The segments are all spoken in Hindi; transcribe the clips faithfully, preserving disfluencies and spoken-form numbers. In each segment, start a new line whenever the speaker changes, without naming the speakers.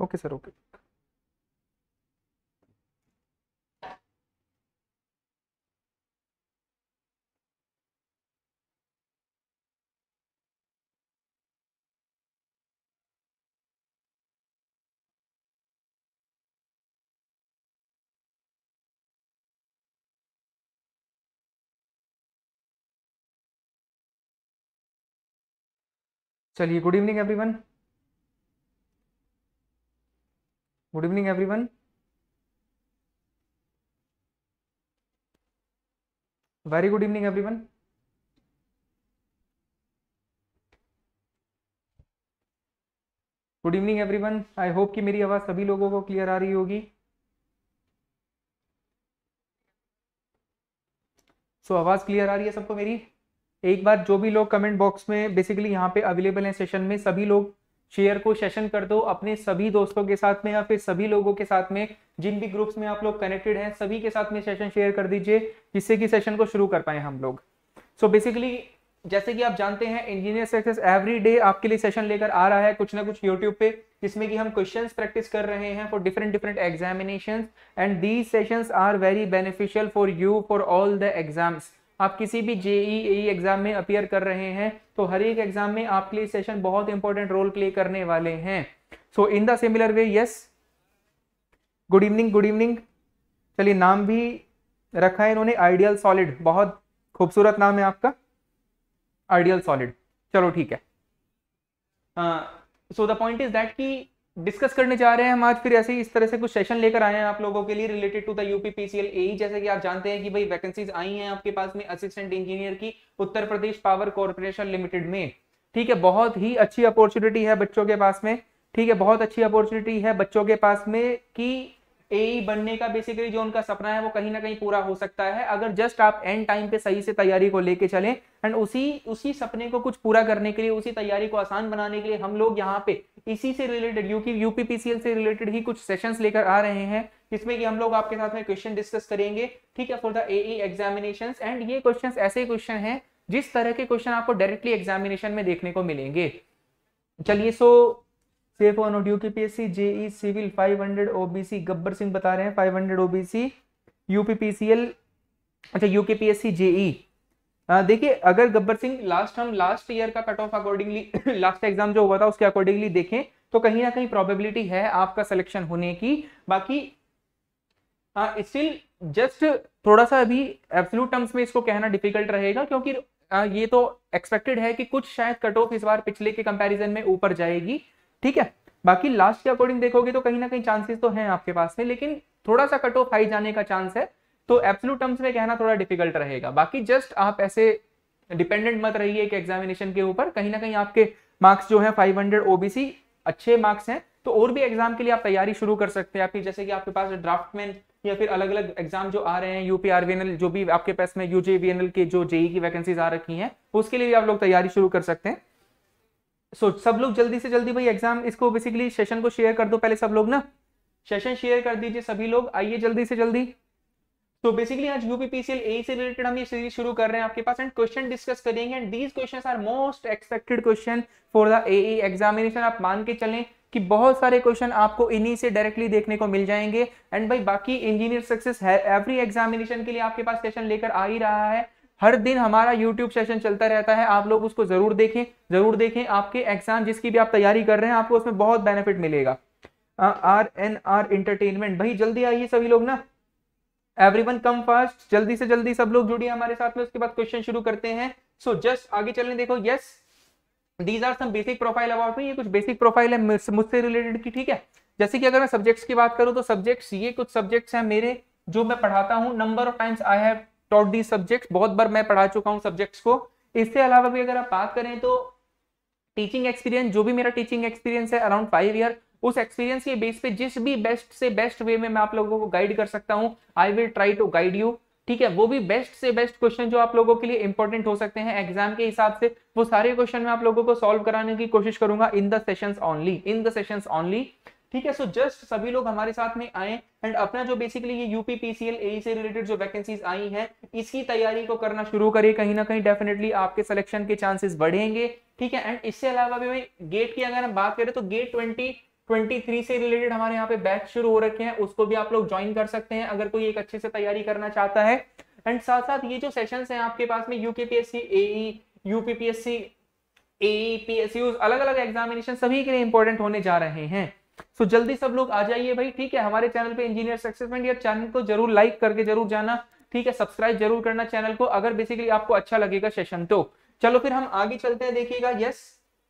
Okay sir, okay. चलिए, good evening everyone. Good evening everyone. Very good evening everyone. Good evening everyone. I hope कि मेरी आवाज़ सभी लोगों को क्लियर आ रही होगी। सो so, आवाज़ क्लियर आ रही है सबको मेरी? एक बार जो भी लोग कमेंट बॉक्स में बेसिकली यहाँ पे अवेलेबल हैं सेशन में, सभी लोग शेयर को सेशन कर दो अपने सभी दोस्तों के साथ में, या फिर सभी लोगों के साथ में जिन भी ग्रुप्स में आप लोग कनेक्टेड हैं, सभी के साथ में सेशन शेयर कर दीजिए, जिससे कि सेशन को शुरू कर पाए हम लोग। सो so बेसिकली जैसे कि आप जानते हैं, इंजीनियर सक्सेस एवरी डे आपके लिए सेशन लेकर आ रहा है कुछ ना कुछ यूट्यूब पे, जिसमें कि हम क्वेश्चंस प्रैक्टिस कर रहे हैं for different different examinations, and these sessions are very beneficial for you for all the exams. आप किसी भी जेई एई एग्जाम में अपियर कर रहे हैं तो हर एक एग्जाम में आपके लिए सेशन बहुत इंपॉर्टेंट रोल प्ले करने वाले हैं। So in the similar way, yes, good evening, good evening. चलिए, नाम भी रखा है इन्होंने, आइडियल सॉलिड, बहुत खूबसूरत नाम है आपका, आइडियल सॉलिड। चलो ठीक है। So the point is that कि डिस्कस करने जा रहे हैं हम आज फिर ऐसे ही इस तरह से कुछ सेशन लेकर आए हैं आप लोगों के लिए related to the UPPCL AE. जैसे कि आप जानते हैं कि भाई वैकेंसीज आई हैं आपके पास में असिस्टेंट इंजीनियर की Uttar Pradesh power corporation limited में। ठीक है, बहुत ही अच्छी अपॉर्चुनिटी है बच्चों के पास में। ठीक है, बहुत अच्छी अपॉर्चुनिटी है बच्चों के पास में कि एई बनने का बेसिकली जो उनका सपना है वो कहीं ना कहीं पूरा हो सकता है, अगर जस्ट आप एंड टाइम पे सही से तैयारी को लेके चलें। एंड उसी उसी सपने को कुछ पूरा करने के लिए, उसी तैयारी को आसान बनाने के लिए हम लोग यहाँ पे इसी से रिलेटेड यूपीपीसीएल से रिलेटेड ही कुछ सेशंस लेकर आ रहे हैं, जिसमें कि हम लोग आपके साथ में क्वेश्चन डिस्कस करेंगे। ठीक है, for the AE examinations. And ये क्वेश्चंस ऐसे क्वेश्चन हैं जिस तरह के क्वेश्चन आपको डायरेक्टली एग्जामिनेशन में देखने को मिलेंगे। चलिए, so safe on note UPPSC JE civil five hundred OBC, Gabbar Singh बता रहे हैं फाइव हंड्रेड ओबीसी यूपीपीसीएल, अच्छा यूपीपीएससी जेई। देखिए, अगर गब्बर सिंह लास्ट हम लास्ट ईयर का cut off accordingly last exam जो हुआ था उसके अकॉर्डिंगली देखें तो कहीं ना कहीं प्रोबेबिलिटी है आपका सिलेक्शन होने की। बाकी स्टिल जस्ट थोड़ा सा अभी एब्सोल्यूट टर्म्स में इसको कहना डिफिकल्ट रहेगा, क्योंकि आ, ये तो एक्सपेक्टेड है कि कुछ शायद कट ऑफ इस बार पिछले के कंपैरिजन में ऊपर जाएगी। ठीक है, बाकी लास्ट के अकॉर्डिंग देखोगे तो कहीं ना कहीं चांसेस तो हैं आपके पास में, लेकिन थोड़ा सा कट ऑफ हाई जाने का चांस है, तो एब्सोल्यूट टर्म्स में कहना थोड़ा डिफिकल्ट रहेगा। बाकी जस्ट आप ऐसे डिपेंडेंट मत रहिए एक एग्जामिनेशन के ऊपर, कहीं ना कहीं आपके मार्क्स जो है फाइव हंड्रेड ओबीसी अच्छे मार्क्स हैं, तो और भी एग्जाम के लिए आप तैयारी शुरू कर सकते हैं। आपकी जैसे कि आपके पास ड्राफ्टमैन या फिर अलग अलग एग्जाम जो आ रहे हैं, यूपीआरवीएनएल, जो भी आपके पास में यूजेवीएनएल के जो जेई की वैकेंसीज आ रखी हैं, उसके लिए भी आप लोग तैयारी शुरू कर सकते हैं। सो so, सब लोग जल्दी से जल्दी भाई एग्जाम इसको बेसिकली सेशन को शेयर कर दो पहले, सब लोग ना सेशन शेयर कर दीजिए सभी लोग, आइए जल्दी से जल्दी। तो बेसिकली आज यूपीपीसीएल एई से रिलेटेड हम ये सीरीज शुरू कर रहे हैं आपके पास, एंड क्वेश्चन डिस्कस करेंगे, and these questions are most expected question for the AE examination. आप मान के चलें कि बहुत सारे क्वेश्चन आपको इन्हीं से डायरेक्टली देखने को मिल जाएंगे। एंड भाई बाकी इंजीनियर सक्सेस है एवरी एग्जामिनेशन के लिए आपके पास सेशन लेकर आ ही रहा है, हर दिन हमारा यूट्यूब सेशन चलता रहता है, आप लोग उसको जरूर देखें, जरूर देखें। आपके एग्जाम जिसकी भी आप तैयारी कर रहे हैं आपको उसमें बहुत बेनिफिट मिलेगा। आर एन आर एंटरटेनमेंट, भाई जल्दी आइए सभी लोग ना, एवरीवन कम फास्ट, जल्दी से जल्दी सब लोग जुड़िए हमारे साथ में, उसके बाद क्वेश्चन शुरू करते हैं। सो so, जस्ट आगे चलने देखो, yes, these are some basic profile about me, ये कुछ बेसिक प्रोफाइल है मुझसे रिलेटेड की। ठीक है, जैसे कि अगर मैं सब्जेक्ट्स की बात करूं तो सब्जेक्ट्स, ये कुछ सब्जेक्ट्स हैं मेरे जो मैं पढ़ाता हूं, number of times I have taught the subjects, बहुत बार मैं पढ़ा चुका हूं सब्जेक्ट्स को। इसके अलावा भी अगर आप बात करें तो टीचिंग एक्सपीरियंस, जो भी मेरा टीचिंग एक्सपीरियंस है अराउंड फाइव ईयर, उस एक्सपीरियंस के बेस पे जिस भी बेस्ट से बेस्ट वे में मैं आप लोगों को गाइड कर सकता हूं, I will try to guide you. ठीक है, वो भी बेस्ट से बेस्ट क्वेश्चन जो आप लोगों के लिए इंपॉर्टेंट हो सकते हैं एग्जाम के हिसाब से, वो सारे क्वेश्चन मैं आप लोगों को सॉल्व कराने की कोशिश करूंगा in the sessions only, in the sessions only. ठीक है, सो जस्ट सभी लोग हमारे साथ में आए, एंड अपना जो बेसिकली ये यूपीपीसीएल एई से रिलेटेड जो वैकेंसीज आई हैं इसकी तैयारी को करना शुरू करिए, कहीं ना कहीं डेफिनेटली आपके सिलेक्शन के चांसेस बढ़ेंगे। ठीक है, एंड इससे अलावा भी गेट की अगर हम बात करें तो गेट ट्वेंटी तेईस से रिलेटेड हमारे यहाँ पे बैच शुरू हो रखे हैं, उसको भी आप लोग ज्वाइन कर सकते हैं अगर कोई एक अच्छे से तैयारी करना चाहता है। एंड साथ साथ ये जो सेशंस हैं आपके पास में UKPSC, AE, UPPSC, AE, PSU, अलग अलग एग्जामिनेशन सभी के लिए इंपॉर्टेंट होने जा रहे हैं। सो so, जल्दी सब लोग आ जाइए भाई, ठीक है। हमारे चैनल पे इंजीनियर सक्सेस माइंड, या चैनल को जरूर लाइक करके जरूर जाना, ठीक है। सब्सक्राइब जरूर करना चैनल को अगर बेसिकली आपको अच्छा लगेगा सेशन तो। चलो फिर हम आगे चलते हैं, देखिएगा। यस,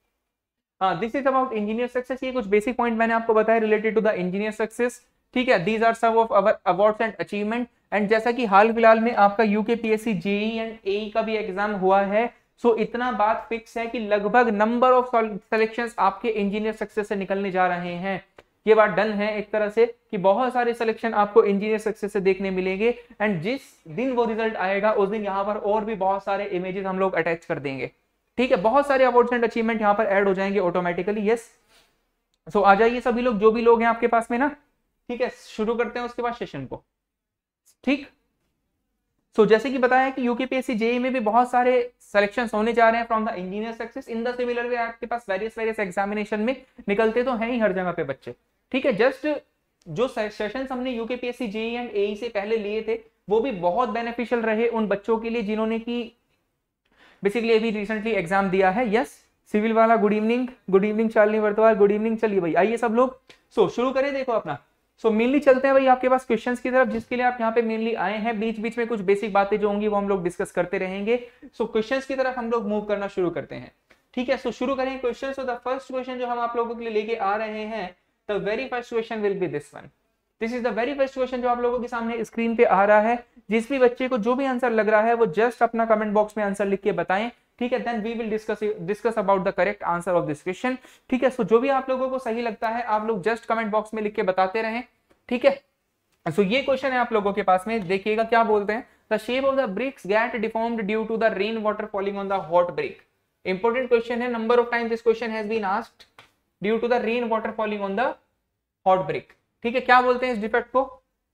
हाँ, this is about engineer success. ये कुछ बेसिक पॉइंट मैंने आपको बताया related to the engineer success, ठीक है। These are some of our awards and achievement. And जैसा कि हाल फिलहाल में आपका यूकेपीएससी, जेई एंड एई का भी एग्जाम हुआ है, सो so, इतना बात फिक्स है कि लगभग नंबर ऑफ सिलेक्शंस आपके इंजीनियर सक्सेस से निकलने जा रहे हैं। ये बात डन है एक तरह से कि बहुत सारे सिलेक्शन आपको इंजीनियर सक्सेस से देखने मिलेंगे। एंड जिस दिन वो रिजल्ट आएगा उस दिन यहाँ पर और भी बहुत सारे इमेजेस हम लोग अटैच कर देंगे, ठीक है। बहुत सारे अवार्ड्स एंड अचीवमेंट यहाँ पर ऐड हो जाएंगे ऑटोमेटिकली। यस, सो आ जाइए सभी लोग, जो भी लोग हैं आपके पास में ना, ठीक है। शुरू करते हैं उसके बाद सेशन को, ठीक। सो so, जैसे कि बताया कि यूकेपीएससी, जेई में भी बहुत सारे सिलेक्शंस होने जा रहे हैं from the engineer success. In the similar way आपके पास वेरियस वेरियस एग्जामिनेशन में निकलते तो हैं ही हर जगह पे बच्चे, ठीक है। जस्ट जो सेशंस हमने यूकेपीएससी, जेई एंड एई से पहले लिए थे वो भी बहुत बेनिफिशियल रहे उन बच्चों के लिए जिन्होंने की बेसिकली अभी रिसेंटली एग्जाम दिया है। यस, सिविल वाला good evening, good evening Shalini Vartwal, good evening. चलिए भाई आइए सब लोग, सो so, शुरू करें। देखो अपना, सो so, मेनली चलते हैं भाई आपके पास क्वेश्चंस की तरफ, जिसके लिए आप यहाँ पे मेनली आए हैं। बीच बीच में कुछ बेसिक बातें जो होंगी वो हम लोग डिस्कस करते रहेंगे। सो so, क्वेश्चंस की तरफ हम लोग मूव करना शुरू करते हैं, ठीक है। सो so, शुरू करें question. So the first question जो हम आप लोगों के लिए लेके आ रहे हैं, the very first question will be this one. This is the very first question जो आप लोगों के सामने स्क्रीन पे आ रहा है। जिस भी बच्चे को जो भी आंसर लग रहा है वो जस्ट अपना कमेंट बॉक्स में आंसर लिख के बताएं, ठीक है। Then we will discuss discuss about the correct answer of this question, ठीक है। सो जो भी आप लोगों को सही लगता है आप लोग जस्ट कमेंट बॉक्स में लिख के बताते रहें, ठीक है। सो so, ये क्वेश्चन है आप लोगों के पास में, देखिएगा क्या बोलते हैं। The shape of the bricks get deformed due to the rain water falling on the hot brick. Important question है, number of times this question has been asked. Due to the rain water falling on the hot brick, ठीक है। क्या बोलते हैं इस डिफेक्ट को?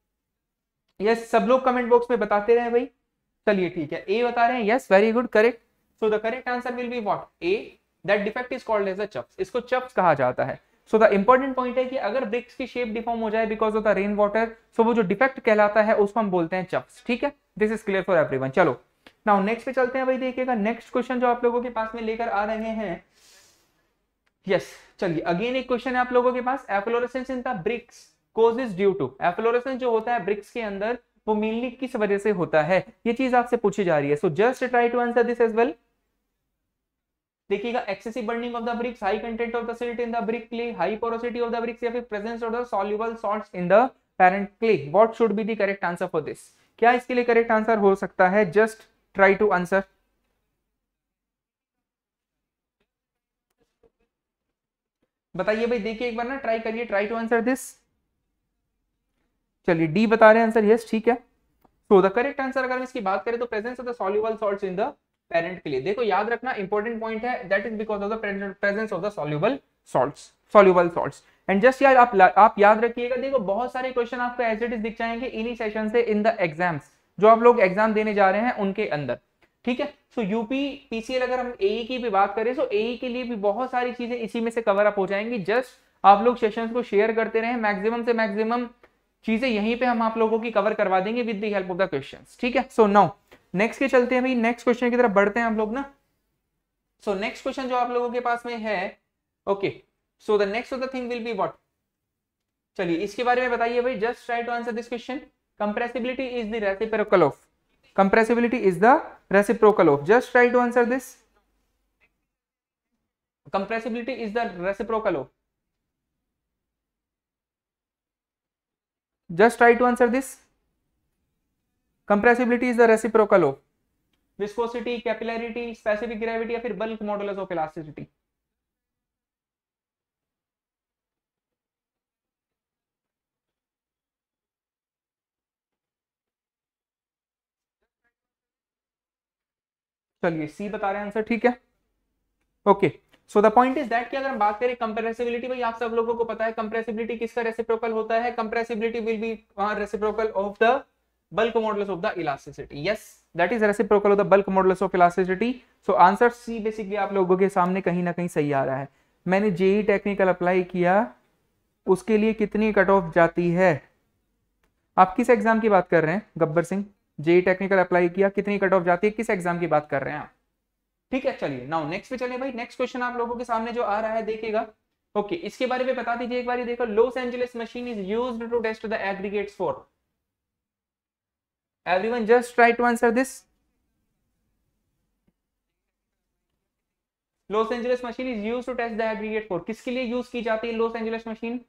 यस yes, सब लोग कमेंट बॉक्स में बताते रहे भाई। चलिए ठीक है, ए बता रहे हैं। Yes, very good, correct. So the correct answer will be what? A. That defect is called as a chuffs. इसको चप्स कहा जाता है। सो द इंपॉर्टेंट पॉइंट है कि अगर ब्रिक्स की शेप डिफॉर्म हो जाए because of the rain water, so वो जो डिफेक्ट कहलाता है उसको हम बोलते हैं चप्स, ठीक है। This is clear for everyone. चलो नाउ नेक्स्ट पे चलते हैं भाई। देखिएगा नेक्स्ट क्वेश्चन जो आप लोगों के पास में लेकर आ रहे हैं। यस yes, चलिए अगेन एक क्वेश्चन है आप लोगों के पास। Efflorescence in the bricks causes due to. Efflorescence जो होता है ब्रिक्स के अंदर वो मेनली किस वजह से होता है, ये चीज आपसे पूछी जा रही है। So just try to answer this as well. देखिएगा, excessive burning of the bricks, high content of the silt in the brick clay, high porosity of the bricks, या फिर presence of the soluble salts in the parent clay. What should be the correct answer for this? क्या इसके लिए करेक्ट आंसर हो सकता है? Just try to answer. बताइए भाई, देखिए एक बार ना, ट्राई करिए, ट्राई टू आंसर दिस। चलिए डी बता रहे हैं आंसर। यस, ठीक है। तो द करेक्ट आंसर अगर हम इसकी बात करें तो presence of the soluble salts in the parent के लिए। देखो याद रखना, इंपॉर्टेंट पॉइंट है, that is because of the presence of the soluble salts, soluble salts. And just यार आप आप याद रखिएगा, देखो बहुत सारे क्वेश्चन आपको एज इट इज दिख जाएंगे इन्हीं सेशन से इन द एग्जाम्स जो आप लोग एग्जाम देने जा रहे हैं उनके अंदर, ठीक है। सो यूपी पीसीएल अगर हम एई की भी बात करें, तो एई के लिए भी बहुत सारी चीजें इसी में से कवर अप हो जाएंगी। जस्ट आप लोग सेशंस को शेयर करते रहें, मैक्सिमम से मैक्सिमम चीजें यहीं पे हम आप लोगों की कवर करवा देंगे with the help of the questions, ठीक है। सो नाउ नेक्स्ट के चलते हैं भाई, नेक्स्ट क्वेश्चन की तरफ बढ़ते हैं हम लोग ना। सो नेक्स्ट क्वेश्चन जो आप लोगों के पास में है, okay, so the next of the thing will be what? चलिए इसके बारे में बताइए भाई, just try to answer this question. Compressibility is the reciprocal of, compressibility is the reciprocal of, just try to answer this. Compressibility is the reciprocal of, just try to answer this. Compressibility is the reciprocal of viscosity, capillarity, specific gravity या फिर bulk modulus of elasticity. चलिए सी बता रहे हैं आंसर, ठीक है। Okay, so the point is that कि अगर हम बात करें कंप्रेसिबिलिटी, भाई आप सब लोगों को पता है कंप्रेसिबिलिटी किसका रेसिप्रोकल होता है? Compressibility will be reciprocal of the bulk modulus of the elasticity. Yes, that is reciprocal of the bulk modulus of elasticity. So answer C basically आप लोगों के सामने कहीं ना कहीं सही आ रहा है। मैंने जेई टेक्निकल अप्लाई किया, उसके लिए कितनी कट ऑफ जाती है? आप किस एग्जाम की बात कर रहे हैं Gabbar Singh? JE technical apply किया, कितनी कट ऑफ जाती है, किस एग्जाम की बात कर रहे हैं आप? ठीक है, चलिए नाउ नेक्स्ट पे चलिए भाई। नेक्स्ट क्वेश्चन आप लोगों के सामने जो आ रहा है देखिएगा। ओके okay, इसके बारे में बता दीजिए एक बार। देखो, Los Angeles machine is used to test the aggregates for. Everyone just try to answer this. Los Angeles machine is used to test the aggregate for, किसके लिए यूज की जाती है Los Angeles machine?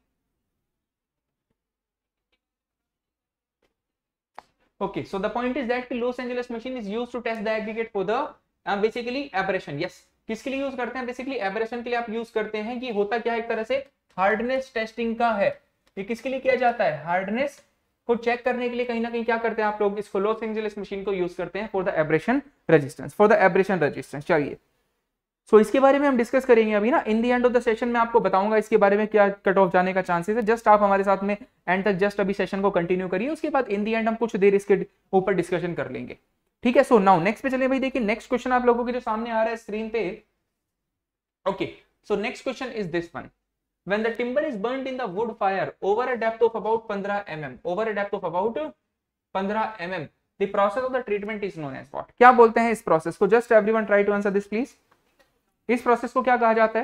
Okay, so the point is that Los Angeles machine is used to test the aggregate for the uh, basically aberration. Yes, किसके लिए यूज करते हैं? बेसिकली एबरेशन के लिए आप यूज करते हैं। कि होता क्या है, एक तरह से हार्डनेस टेस्टिंग का है। ये किसके लिए किया जाता है? हार्डनेस को चेक करने के लिए कहीं ना कहीं क्या करते हैं आप लोग? इसको लॉस एंजलिस मशीन को यूज करते हैं for the abrasion resistance, for the abrasion resistance. चलिए, सो so, इसके बारे में हम डिस्कस करेंगे अभी ना। In the end of the session में आपको बताऊंगा इसके बारे में क्या कट ऑफ जाने का चांसेस है। जस्ट आप हमारे साथ में एंड तक जस्ट अभी सेशन को कंटिन्यू करिए, उसके बाद इन द एंड हम कुछ देर इसके ऊपर डिस्कशन कर लेंगे। ठीक है, सो नाउ नेक्स्ट पे चलिए भाई। देखिए नेक्स्ट क्वेश्चन आप लोगों के जो सामने आ रहा है स्क्रीन पे। Okay, so next question is this one. When the timber is burnt in the wood fire over a depth of about fifteen millimeters, over a depth of about fifteen millimeters, the process of the treatment is known as what? क्या बोलते हैं इस प्रोसेस को? Just everyone try to answer this please. इस प्रोसेस को क्या कहा जाता है?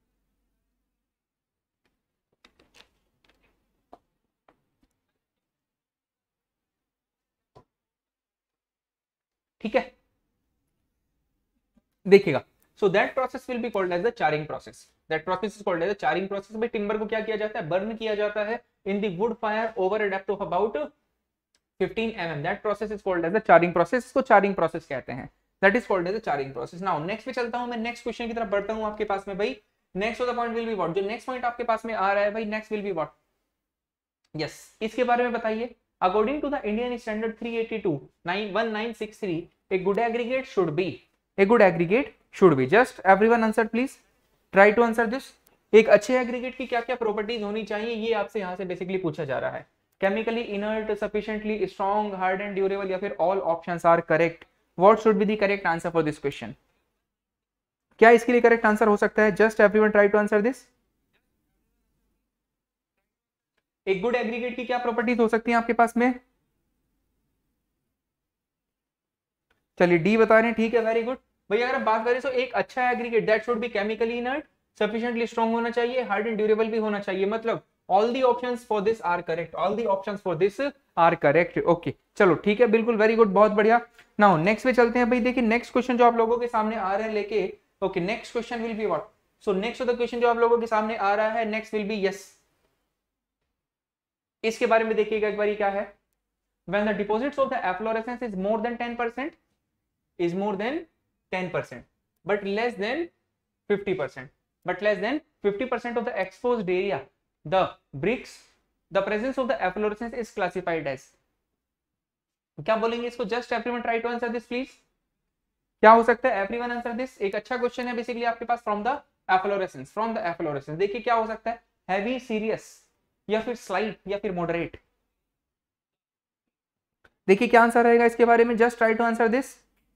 ठीक है, देखिएगा। So that process will be called as the charring process. That process is called as the charring process. भाई टिम्बर को क्या किया जाता है? बर्न किया जाता है in the wood fire over a depth of about fifteen millimeters. That process is called as the charring process. इसको चारिंग प्रोसेस कहते हैं। That is called as the charring process. Now next पे चलता हूं मैं, नेक्स्ट क्वेश्चन की तरफ बढ़ता हूं आपके पास में भाई। Next of the point will be what? जो नेक्स्ट पॉइंट आपके पास में आ रहा है भाई, next will be what? Yes, इसके बारे में बताइए। According to the Indian standard three eighty two one nine six three, a good aggregate should be, a good aggregate should be, just everyone answer please, try to answer this. एक अच्छे एग्रीगेट की क्या क्या प्रॉपर्टीज होनी चाहिए, ये आपसे यहां से बेसिकली पूछा जा रहा है। Chemically inert, sufficiently strong, hard and durable, या फिर all options are correct? What should be the correct answer for this question? क्या इसके लिए करेक्ट आंसर हो सकता है? Just everyone try to answer this. एक गुड एग्रीगेट की क्या प्रॉपर्टीज हो सकती हैं आपके पास में? चलिए डी बता रहे हैं, ठीक है, वेरी गुड। भैया अगर हम बात करें तो एक अच्छा aggregate that should be chemically inert, sufficiently strong होना चाहिए, हार्ड एंड ड्यूरेबल भी होना चाहिए। मतलब all the options for this are correct, all the options for this are correct. Okay, चलो ठीक है, बिल्कुल वेरी गुड, बहुत बढ़िया। नाउ नेक्स्ट पे चलते हैं भाई। देखिए नेक्स्ट क्वेश्चन जो आप लोगों के सामने आ रहे हैं लेके, okay next question will be what? So next of the question जो आप लोगों के सामने आ रहा है नेक्स्ट विल बी, यस, इसके बारे में देखिएगा एक बार क्या है। When the deposits of the efflorescence is more than ten percent, is more than ten percent, but less than fifty percent, but less than fifty percent of the exposed area, the bricks, the presence of the efflorescence is classified as, क्या बोलेंगे इसको? Just everyone try to answer this please. क्या हो सकता है? Everyone answer this. एक अच्छा क्वेश्चन है बेसिकली आपके पास। From the efflorescence, from the efflorescence, देखिए क्या हो सकता है? हैवी, सीरियस, या फिर स्लाइट, या फिर मॉडरेट। देखिए क्या आंसर रहेगा इसके बारे में? Just try to answer this.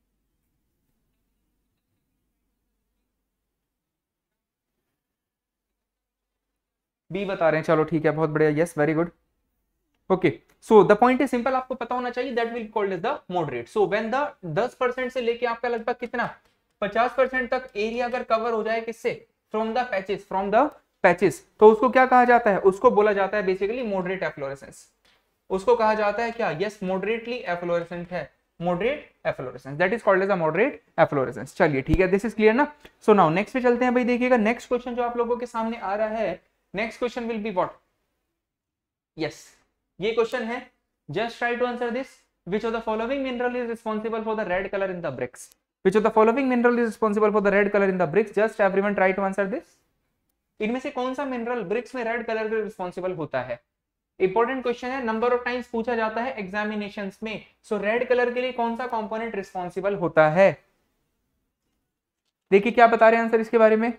B बता रहे हैं, चलो ठीक है, बहुत बढ़िया, yes very good. Okay, so the point is simple, आपको पता होना चाहिए that will called is the moderate. So when the ten percent से लेके आपका लगभग कितना फिफ्टी परसेंट तक एरिया अगर कवर हो जाए, किससे? From the patches, from the patches, तो उसको क्या कहा जाता है? उसको बोला जाता है बेसिकली मॉडरेट एफ्लोरेसेंस। उसको कहा जाता है क्या? यस, मॉडरेटली एफ्लोरेसेंट है, moderate efflorescence, that is called as a moderate efflorescence. चलिए ठीक है, दिस इज क्लियर ना। सो नाउ नेक्स्ट पे चलते हैं भाई। देखिएगा नेक्स्ट क्वेश्चन जो आप लोगों के सामने आ रहा है, next question will be what? Yes, ये क्वेश्चन है, just try to answer this. Which of the following mineral is responsible for the red colour in the bricks? Which of the following mineral is responsible for the red colour in the bricks? Just everyone try to answer this. इनमें से कौन सा मिनरल ब्रिक्स में रेड कलर के रिस्पांसिबल होता है? इंपॉर्टेंट क्वेश्चन है, नंबर ऑफ टाइम्स पूछा जाता है एग्जामिनेशंस में। सो रेड कलर के लिए कौन सा कंपोनेंट रिस्पांसिबल होता है? देखिए क्या बता रहे हैं आंसर इसके बारे में।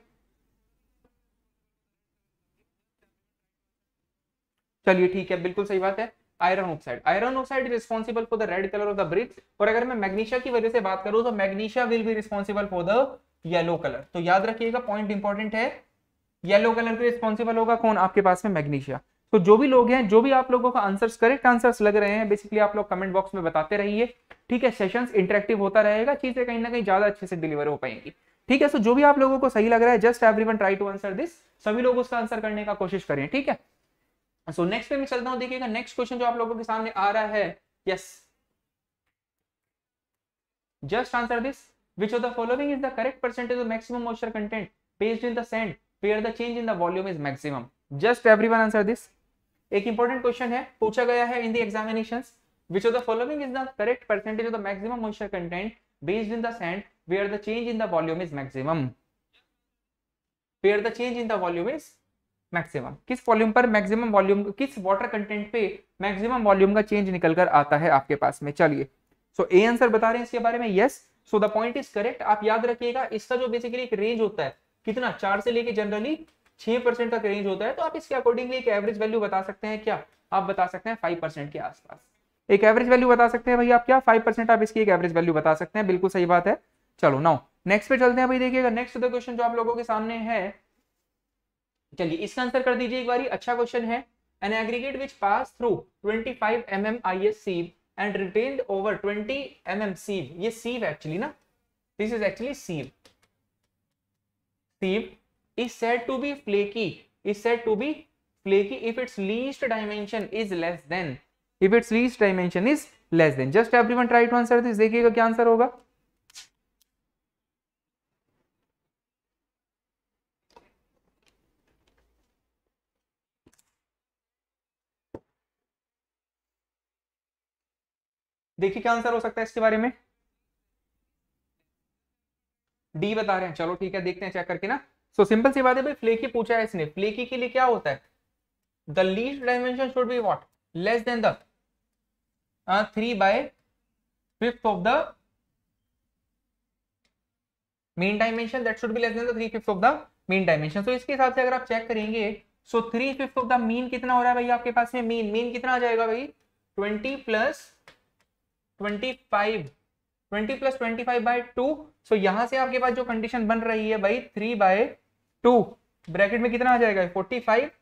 चलिए ठीक है, बिल्कुल सही बात है, iron oxide. Iron oxide is responsible for the red colour of the bricks. और अगर मैं मैग्नीशिया की वजह से बात करूं तो magnesia will be responsible for the yellow colour. तो याद रखिएगा, पॉइंट इंपॉर्टेंट है, येलो कलर के रिस्पॉन्सिबल होगा कौन, आपके पास में मैग्नीशिया। तो जो भी लोग हैं, जो भी आप लोगों का आंसर्स करेक्ट आंसर्स लग रहे हैं, बेसिकली आप लोग कमेंट बॉक्स में बताते रहिए, ठीक है। सेशंस इंटरेक्टिव होता रहेगा, चीजें कहीं ना कहीं ज्यादा अच्छे से डिलीवर हो पाएंगी, ठीक है। सो जो भी आप लोगों को सही लग रहा है, just everyone try to answer this, सभी लोग उसका आंसर करने का कोशिश करें, ठीक है। सो नेक्स्ट पे मैं चलता हूं, देखिएगा नेक्स्ट क्वेश्चन जो आप लोगों के सामने आ रहा है, yes, just answer this, which of the following is the correct percentage of maximum moisture content based in the sand where the change in the volume is maximum? Just everyone answer this. एक इंपॉर्टेंट क्वेश्चन है, पूछा गया है in the examinations, which of the following is the correct percentage of the maximum moisture content based in the sand where the change in the volume is maximum? where the change in the volume is maximum, किस वॉल्यूम पर मैक्सिमम वॉल्यूम, किस वाटर कंटेंट पे मैक्सिमम वॉल्यूम का चेंज निकल कर आता है आपके पास में। चलिए, सो ए आंसर बता रहे हैं इसके बारे में, yes, so the point is correct. आप याद रखिएगा, इसका जो बेसिकली एक रेंज होता है, कितना, चार से लेके जनरली छह परसेंट तक रेंज होता है, तो आप इसके अकॉर्डिंगली एक एवरेज वैल्यू बता सकते हैं, क्या आप बता सकते हैं फाइव परसेंट के आसपास एक एवरेज वैल्यू बता सकते हैं भाई आप, क्या फाइव परसेंट आप इसकी एक एवरेज वैल्यू बता सकते हैं, बिल्कुल सही बात है। चलो नाउ नेक्स्ट पे चलते हैं भाई, देखिएगा नेक्स्ट द क्वेश्चन जो आप लोगों के सामने है, चलिए इसका आंसर कर दीजिए एक बारी, अच्छा क्वेश्चन है। An aggregate which pass through twenty five M M I S sieve and retained over twenty M M sieve, ये सीव एक्चुअली ना, this is actually sieve, sieve is said to be flaky, is said to be flaky if its least dimension is less than, if its least dimension is less than, just everyone try to answer this, देखिएगा क्या आंसर होगा। देखिए क्या आंसर हो सकता है इसके बारे में, डी बता रहे हैं, चलो ठीक है, देखते हैं चेक करके ना। सो सिंपल सी बात है भाई, फ्लेकी पूछा है इसने, फ्लेकी के लिए क्या होता है, the least dimension should be what, less than the three by fifth of the mean dimension, that should be less than the three fifth of the mean dimension. तो इसके हिसाब से अगर आप चेक करेंगे, so three fifth of the mean कितना हो रहा है भाई आपके पास में, मीन मीन कितना आ जाएगा भाई, twenty plus twenty five, twenty plus twenty five by two. So यहां से आपके पास जो कंडीशन बन रही है भाई, थ्री बाय टू ब्रैकेट में कितना आ जाएगा, फोर्टी फाइव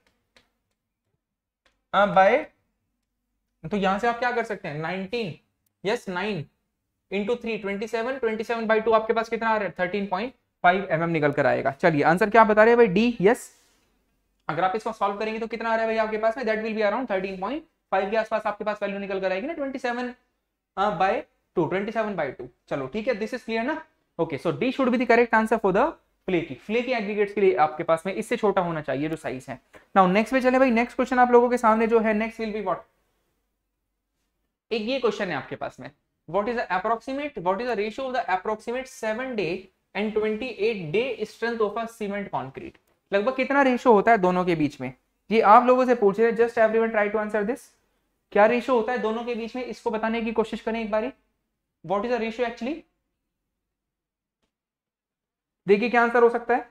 बाय, तो यहां से आप क्या कर सकते हैं, nineteen, yes nine into three, twenty seven, twenty seven by two आपके पास कितना आ रहा है, थर्टीन पॉइंट फाइव एम एम निकल कर आएगा। चलिए आंसर क्या बता रहे हैं भाई, डी, यस। अगर आप इसको सॉल्व करेंगे तो कितना आ रहा है भाई आपके पास में, that will be around thirteen point five के आसपास आपके पास वैल्यू निकल कर आएगी ना, twenty seven by two, twenty seven by two. चलो ठीक है, दिस इज क्लियर ना, okay. So D should be the correct answer for the flaky, flaky aggregates के लिए आपके पास में इससे छोटा होना चाहिए जो साइज है। नाउ नेक्स्ट पे चले भाई, नेक्स्ट क्वेश्चन आप लोगों के सामने जो है, नेक्स्ट विल बी व्हाट, एक ये क्वेश्चन है आपके पास में, what is the approximate, what is the ratio of the approximate seven day and twenty eight day strength of a cement concrete, लगभग कितना रेशियो होता है दोनों के बीच में, ये आप लोगों से पूछ रहे हैं, just everyone try to answer this, क्या रेशियो होता है दोनों के बीच में, इसको बताने की कोशिश करें एक बारी, what is the ratio actually, देखिए क्या आंसर हो सकता है।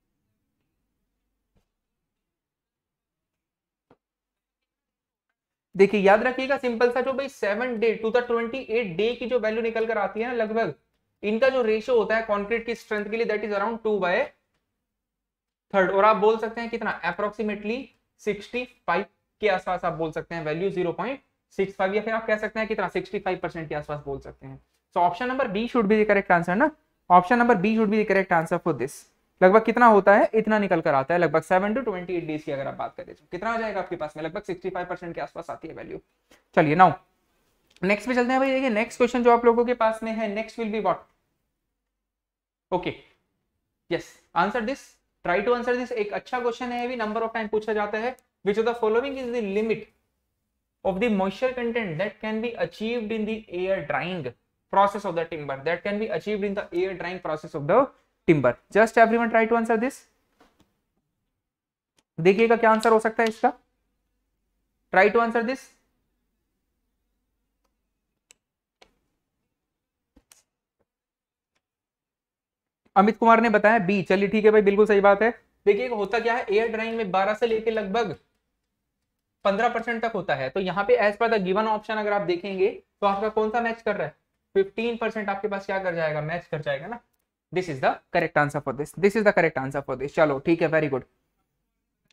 देखिए याद रखिएगा, सिंपल सा, जो भाई seven day to the twenty eight day की जो वैल्यू निकल कर आती है ना, लगभग इनका जो रेशियो होता है कंक्रीट की स्ट्रेंथ के लिए, that is around two by third, और आप बोल सकते हैं कितना, अप्रोक्सीमेटली सिक्सटी फाइव के आसपास आप बोल सकते हैं value, zero point six five, या फिर आप कह सकते हैं कितना, सिक्सटी फाइव परसेंट के आसपास बोल सकते हैं। So option number B should be the correct answer ना, option number B should be the correct answer for this. लगभग कितना होता है, इतना निकल कर आता है, लगभग seven to twenty eight days की अगर आप बात करें तो कितना आ जाएगा आपके पास में, लगभग सिक्सटी फाइव परसेंट के आसपास आती है वैल्यू। चलिए नाउ नेक्स्ट पे चलते हैं भाई, देखिए नेक्स्ट क्वेश्चन जो आप लोगों के पास में है, next will be what, okay, yes, answer this, try to answer this. एक अच्छा क्वेश्चन है, भी नंबर ऑफ टाइम पूछा जाता है, which of the following is the limit of the moisture content that can be achieved in the air drying process of the timber, that can be achieved in the air drying process of the timber, just everyone try to answer this, देखिएगा क्या आंसर हो सकता है इसका, try to answer this. Amit Kumar ने बताया बी, चलिए ठीक है भाई, बिल्कुल सही बात है। देखिए होता क्या है, एयर ड्राइंग में बारह से लेके लगभग पंद्रह परसेंट तक होता है, तो यहाँ पे as per the given option अगर आप देखेंगे तो आपका कौन सा मैच कर रहा है, फिफ्टीन परसेंट आपके पास क्या कर जाएगा, मैच कर जाएगा ना, this is the correct answer for this, this is the correct answer for this. चलो ठीक है, वेरी गुड।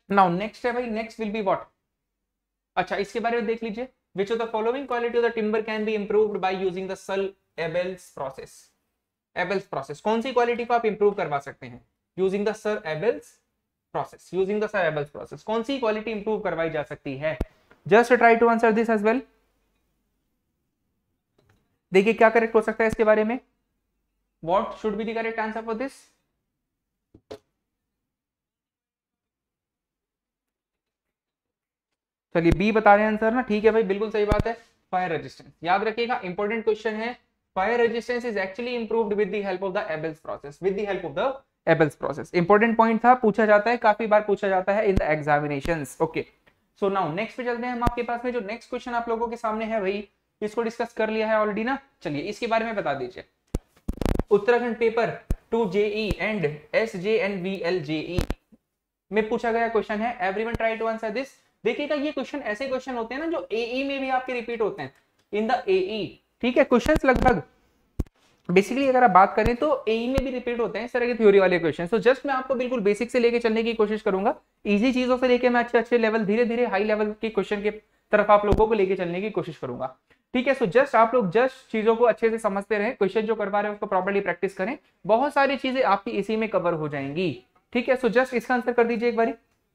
नाउ नेक्स्ट है भाई, नेक्स्ट विल बी व्हाट। अच्छा इसके बारे में देख लीजिए, which of the following quality of the timber can be improved by using the Searle-Abels process। Abels process कौन सी क्वालिटी को आप इंप्रूव करवा सकते हैं using the Searle-Abels process। Using the Searle-Abels process कौन सी क्वालिटी इंप्रूव करवाई जा सकती है? Just try to answer this as well. देखिए क्या करेक्ट हो सकता है इसके बारे में, what should be the correct answer for this? चलिए बी बता रहे हैं आंसर ना, ठीक है भाई बिल्कुल सही बात है, फायर रेजिस्टेंस। याद रखिएगा इंपॉर्टेंट क्वेश्चन है, fire resistance is actually improved with the help of the Abels process, with the help of the Abels process. Important point था, पूछा जाता है, काफी बार पूछा जाता है in the examinations. Okay so now next पे चलते हैं हम। आपके पास में जो नेक्स्ट क्वेश्चन आप लोगों के सामने है भाई, इसको डिस्कस कर लिया है ऑलरेडी ना, चलिए इसके बारे में बता दीजिए। Uttarakhand paper two JE and S J N V L JE में पूछा गया क्वेश्चन है, everyone try to answer this. देखिएगा ये क्वेश्चन ऐसे क्वेश्चन होते हैं ना जो एई में भी आपके रिपीट होते हैं, इन द एई, ठीक है। क्वेश्चंस लगभग बेसिकली अगर आप बात करें तो एई में भी रिपीट होते हैं इस तरह के थ्योरी वाले क्वेश्चन। तो जस्ट मैं आपको बिल्कुल बेसिक से लेके चलने की कोशिश करूंगा, इजी चीजों से लेके मैं अच्छे अच्छे लेवल, धीरे धीरे हाई लेवल के क्वेश्चन के तरफ आप लोगों को लेके चलने की कोशिश करूंगा, ठीक है। सो जस्ट आप लोग जस्ट चीजों को अच्छे से समझते रहे, क्वेश्चन जो करवा रहे हैं उसको प्रॉपर्ली प्रैक्टिस करें, बहुत सारी चीजें आपकी इसी में कवर हो जाएंगी, ठीक है। सो जस्ट इसका आंसर कर दीजिए एक बारी।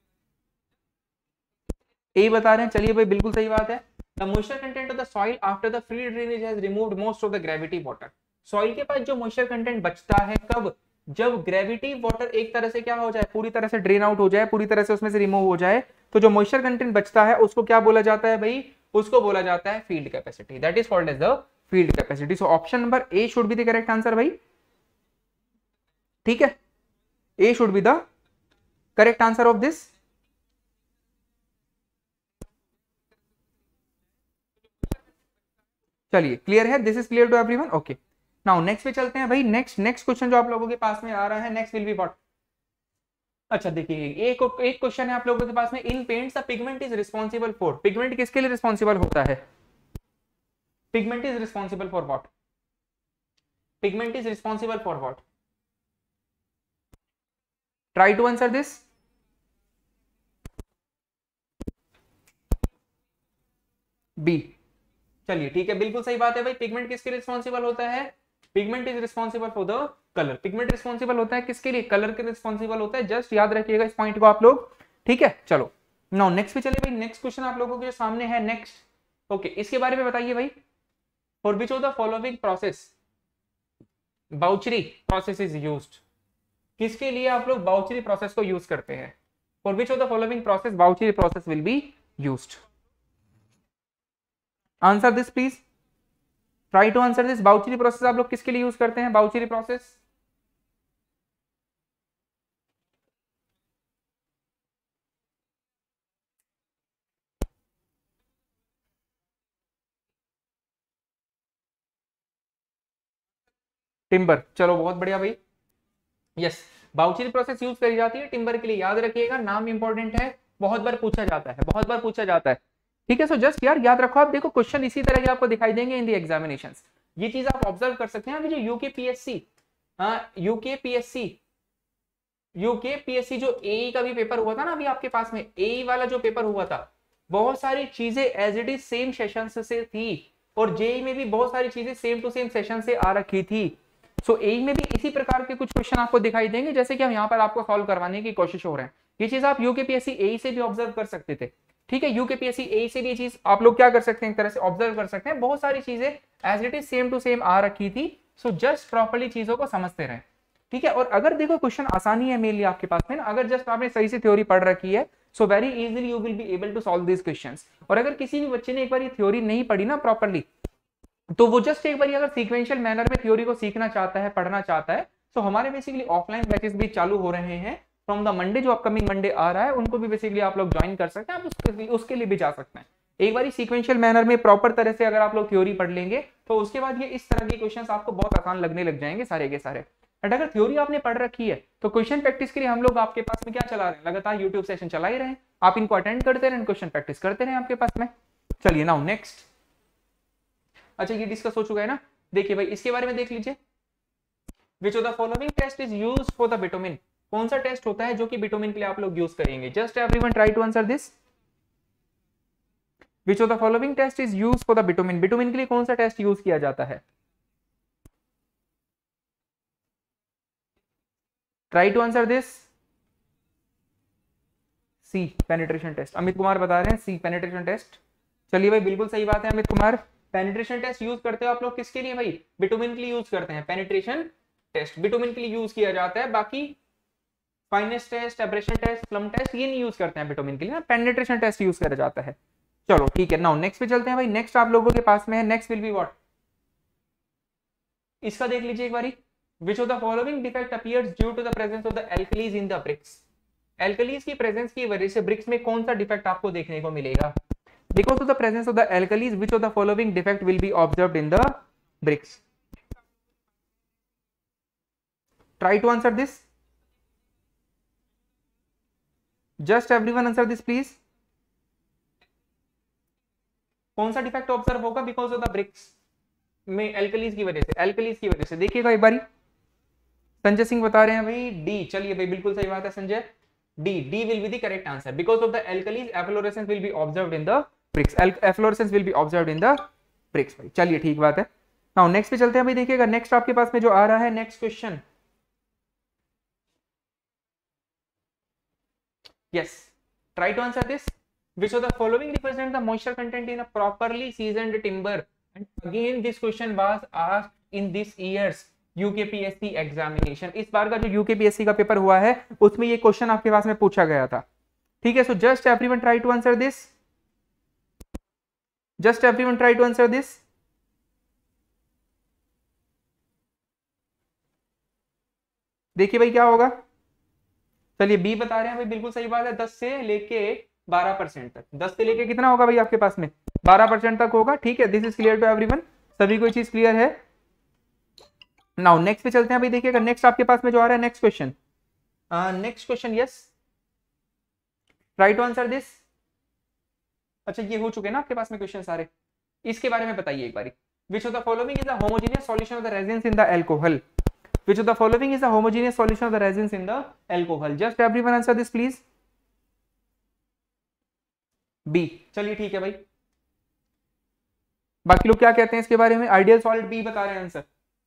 ए बता रहे हैं, चलिए भाई बिल्कुल सही बात है। The moisture content of the soil after the free drainage has removed most of the gravity water. Soil के पास जो मॉइस्चर कंटेंट बचता है कब? जब ग्रेविटी वाटर एक तरह से क्या हो जाए, पूरी तरह से ड्रेन आउट हो जाए, पूरी तरह से उसमें से रिमूव हो जाए, तो जो मॉइस्चर कंटेंट बचता है उसको क्या बोला जाता है भाई? उसको बोला जाता है field capacity, that is called as the field capacity. So option number A should be the correct answer भाई, ठीक है। A should be the correct answer of this. चलिए क्लियर है, this is clear to everyone. Okay now next पे चलते हैं भाई। नेक्स्ट नेक्स्ट क्वेश्चन जो आप लोगों के पास में आ रहा है, नेक्स्ट विल बी व्हाट। अच्छा देखिए एक एक क्वेश्चन है आप लोगों के पास में, in paints the pigment is responsible for. Pigment किसके लिए रिस्पांसिबल होता है? Pigment is responsible for what? Pigment is responsible for what? Try to answer this. B, चलिए ठीक है बिल्कुल सही बात है भाई। पिगमेंट किसके रिस्पांसिबल होता है? Pigment is responsible for the colour. Pigment responsible होता है किसके लिए? कलर के रिस्पांसिबल होता है, जस्ट याद रखिएगा इस पॉइंट को आप लोग, ठीक है। चलो नाउ नेक्स्ट पे चलिए भाई। नेक्स्ट क्वेश्चन आप लोगों के सामने है नेक्स्ट। ओके इसके बारे में बताइए भाई, for which of the following process Boucherie process is used. किसके लिए आप लोग बाउचरी प्रोसेस को यूज करते हैं? For which of the following process Boucherie process will be used. Answer this please, try to answer this. Boucherie process आप लोग किसके लिए यूज करते हैं? बाउचरी प्रोसेस टिम्बर, चलो बहुत बढ़िया भाई, यस बाउचरी प्रोसेस यूज करी जाती है टिम्बर के लिए। याद रखिएगा नाम इंपॉर्टेंट है, बहुत बार पूछा जाता है, बहुत बार पूछा जाता है, ठीक है। सो जस्ट यार याद रखो, आप देखो क्वेश्चन इसी तरह के आपको दिखाई देंगे इन द एग्जामिनेशंस, ये चीज आप ऑब्जर्व कर सकते हैं। अभी जो यूके पीएससी, हाँ यूके पीएससी, यूके पीएससी जो एई का भी पेपर हुआ था ना अभी आपके पास में, एई वाला जो पेपर हुआ था, बहुत सारी चीजें as it is same session से थी, और जेई में भी बहुत सारी चीजें सेम टू सेम सेशन से आ रखी थी। सो एई में भी इसी प्रकार के कुछ क्वेश्चन आपको दिखाई देंगे जैसे कि हम यहाँ पर आपको सॉल्व करवाने की कोशिश हो रहे हैं। ये चीज आप यूकेपीएससी एई से भी ऑब्जर्व कर सकते थे, ठीक है। यूकेपीएससी एई से भी ये चीज आप लोग क्या कर सकते हैं, एक तरह से ऑब्जर्व कर सकते हैं, बहुत सारी चीजें as it is same to same आ रखी थी। सो जस्ट प्रॉपर्ली चीजों को समझते रहे, ठीक है। और अगर देखो क्वेश्चन आसानी है मेनली आपके पास में ना, अगर जस्ट आपने सही से थ्योरी पढ़ रखी है, so very easily you will be able to solve this questions. और अगर किसी भी बच्चे ने एक बार ये थ्योरी नहीं पढ़ी ना प्रॉपर्ली, तो वो जस्ट एक बार अगर सीक्वेंशियल मैनर में थ्योरी को सीखना चाहता है, पढ़ना चाहता है, तो हमारे बेसिकली ऑफलाइन बैचेस भी चालू हो रहे हैं फ्रॉम द मंडे, जो अपकमिंग मंडे आ रहा है, उनको भी बेसिकली आप लोग ज्वाइन कर सकते हैं, आप उसके, उसके लिए भी जा सकते हैं। एक बार सीक्वेंशियल मैनर में प्रॉपर तरह से अगर आप लोग थ्योरी पढ़ लेंगे, तो उसके बाद ये इस तरह के क्वेश्चंस आपको बहुत आसान लगने लग जाएंगे सारे के सारे। बट अगर थ्योरी आपने पढ़ रखी है, तो क्वेश्चन प्रैक्टिस के लिए हम लोग आपके पास में क्या चला रहे हैं, लगातार यूट्यूब सेशन चला ही रहे हैं, आप इनको अटेंड करते रहे, क्वेश्चन प्रैक्टिस करते रहे आपके पास में। चलिए नाउ नेक्स्ट, अच्छा ये डिस्कस हो चुका है ना, देखिए भाई इसके बारे में देख लीजिए। Which of the following test is used for the bitumen? कौन सा टेस्ट होता है जो कि बिटुमिन के लिए आप लोग यूज करेंगे? Just everyone try to answer this. Which of the following test is use for the bitumen? Bitumen के लिए कौन सा टेस्ट यूज किया जाता है? Try to answer this. C, penetration test. Amit Kumar बता रहे हैं सी, पेनिट्रेशन टेस्ट। चलिए भाई, बिल्कुल सही बात है Amit Kumar. Penetration test use करते हो आप लोग किसके लिए भाई? बिटुमिन के लिए यूज करते हैं। पेनिट्रेशन टेस्ट बिटुमिन के लिए यूज किया जाता है, बाकी फाइनेस टेस्ट, एब्रेशन टेस्ट, फ्लम टेस्ट ये नहीं यूज करते हैं बिटुमिन के लिए, पेनिट्रेशन टेस्ट यूज किया जाता है। चलो ठीक है, नाउ नेक्स्ट पे चलते हैं भाई। नेक्स्ट आप लोगों के पास में है, नेक्स्ट विल बी व्हाट? इसका देख लीजिए एक बारी। Which of the following defect appears due to the presence of the alkalis in the bricks? Alkalis की प्रेजेंस की वजह से ब्रिक्स में कौन सा डिफेक्ट आपको देखने को मिलेगा? Because of the presence of the alkalis, which of the following defect will be observed in the bricks? Try to answer this. Just everyone answer this please. कौन सा डिफेक्ट ऑब्जर्व होगा बिकॉज ऑफ द ब्रिक्स में एल्कलीज की वजह से? एल्कलीज की वजह से देखिएगा एक बारी। संजय सिंह बता रहे हैं भाई डी। चलिए भाई, बिल्कुल सही बात है Sanjay, D D will be the correct answer. Because of the alkalis efflorescence will be observed in the bricks. Efflorescence will be observed in the bricks भाई। चलिए ठीक बात है। नाउ नेक्स्ट पे चलते हैं भाई। देखिएगा नेक्स्ट आपके पास में जो आ रहा है next question. Yes, try to answer this. Which of the following represent the moisture content in a properly seasoned timber? And again this question was asked in this year's U K P S C examination. इस बार का जो U K P S C का पेपर हुआ है उसमें ये क्वेश्चन आपके पास में पूछा गया था। ठीक है, so just everyone try to answer this. Just everyone try to answer this. देखिए भाई क्या होगा। चलिए बी बता रहे हैं भाई, बिल्कुल सही बात है। दस से लेके बारह परसेंट तक, दस से लेके कितना होगा भाई आपके पास में? बारह परसेंट तक होगा। ठीक है, this is clear to everyone, सभी को चीज क्लियर है। नाउ नेक्स्ट पे चलते हैं भाई। देखिएगा नेक्स्ट आपके पास में जो आ रहा है next question. Next question, yes, try to answer this. अच्छा ये हो चुके ना आपके पास में क्वेश्चन सारे, इसके बारे में बताइए एक बारी। Which of the following is the homogeneous solution of the resins in the alcohol? Which of the following is the homogeneous solution of the resins in the alcohol? Just everyone answer this please. B. चलिए ठीक है भाई, बाकी लोग क्या कहते हैं इसके बारे में? आइडियल सॉलिड बी बता रहे हैं आंसर।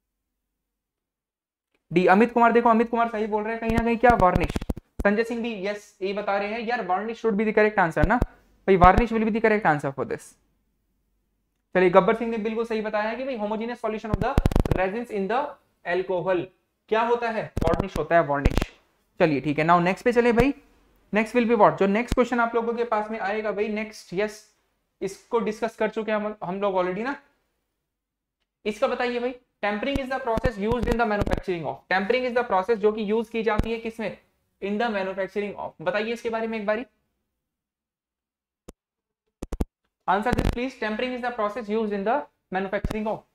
डी। अमित कुमार, देखो अमित कुमार सही बोल रहे हैं कहीं ना कहीं। क्या? वार्निश। संजय सिंह भी यस ये बता रहे हैं यार, varnish should be the correct answer ना भाई, varnish will be the correct answer for this. चलिए गब्बर सिंह ने बिल्कुल सही बताया है कि भाई homogeneous solution of the resins in the alcohol क्या होता है? वार्निश होता है, वार्निश। चलिए ठीक है, नाउ नेक्स्ट पे चले भाई। Next will be what? जो नेक्स्ट क्वेश्चन आप लोगों के पास में आएगा भाई नेक्स्ट, यस, इसको डिस्कस कर चुके हैं हम हम लोग ऑलरेडी ना। इसका बताइए भाई। Tempering is the process used in the manufacturing of. Tempering is the process जो कि यूज की जाती है किसमें? In the manufacturing of. बताइए इसके बारे में एक बारी। Answer this please. Tempering is the process used in the manufacturing of.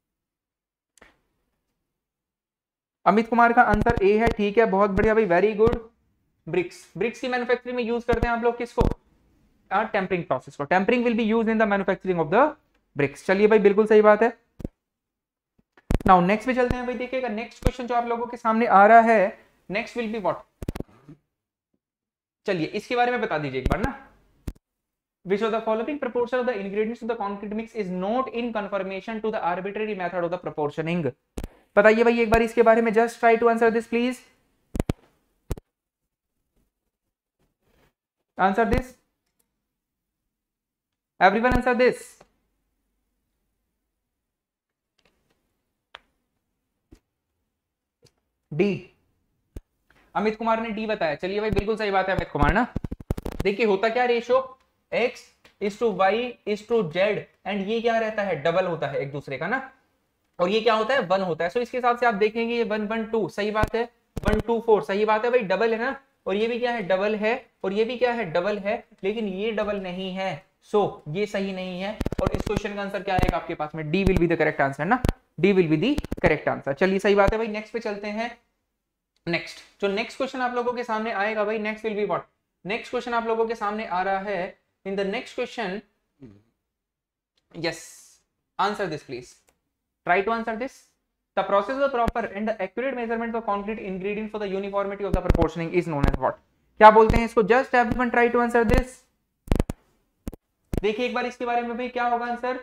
Amit Kumar का आंसर ए है। ठीक है, बहुत बढ़िया भाई, वेरी गुड। ब्रिक्स, ब्रिक्स की मैन्युफैक्चरिंग में यूज करते हैं आप लोग किसको? टेम्परिंग प्रोसेस को। Tempering will be used in the manufacturing of the bricks. चलिए भाई बिल्कुल सही बात है। नाउ नेक्स्ट पे चलते हैं भाई। देखिएगा नेक्स्ट क्वेश्चन जो आप लोगों के सामने आ रहा है नेक्स्ट विल बी व्हाट? चलिए इसके बारे में बता दीजिए एक बार ना। Which of the following proportion of the ingredients to the concrete mix is not in conformation to the arbitrary method of the proportioning? बताइए भाई एक बार इसके बारे में। Just try to answer this please. Answer this. Everyone answer this. D. Amit Kumar ने डी बताया। चलिए भाई बिल्कुल सही बात है अमित कुमार ना। देखिए होता क्या ratio? x is to Y is to Z, and ये क्या रहता है? डबल होता है एक दूसरे का ना, और ये क्या होता है? वन होता है। सो इसके हिसाब से आप देखेंगे ये वन वन टू सही बात है, वन टू फोर सही बात है भाई, डबल है ना, और ये भी क्या है? डबल है, और ये भी क्या है? डबल है, लेकिन ये डबल नहीं है। सो so, ये सही नहीं है, और इस क्वेश्चन का आंसर क्या आएगा आपके पास में? D will be the correct answer ना, D will be the correct answer. चलिए सही बात है भाई, नेक्स्ट पे चलते हैं। नेक्स्ट जो नेक्स्ट क्वेश्चन आप लोगों के सामने आएगा भाई, next will be what? Next question आप लोगों के सामने आ रहा है। In the next question, yes, answer this please, try to answer this. The process of the proper and the accurate measurement of concrete ingredient for the uniformity of the proportioning is known as what? क्या बोलते हैं इसको? Just everyone try to answer this. देखिए एक बार इसके बारे में भाई, क्या होगा answer?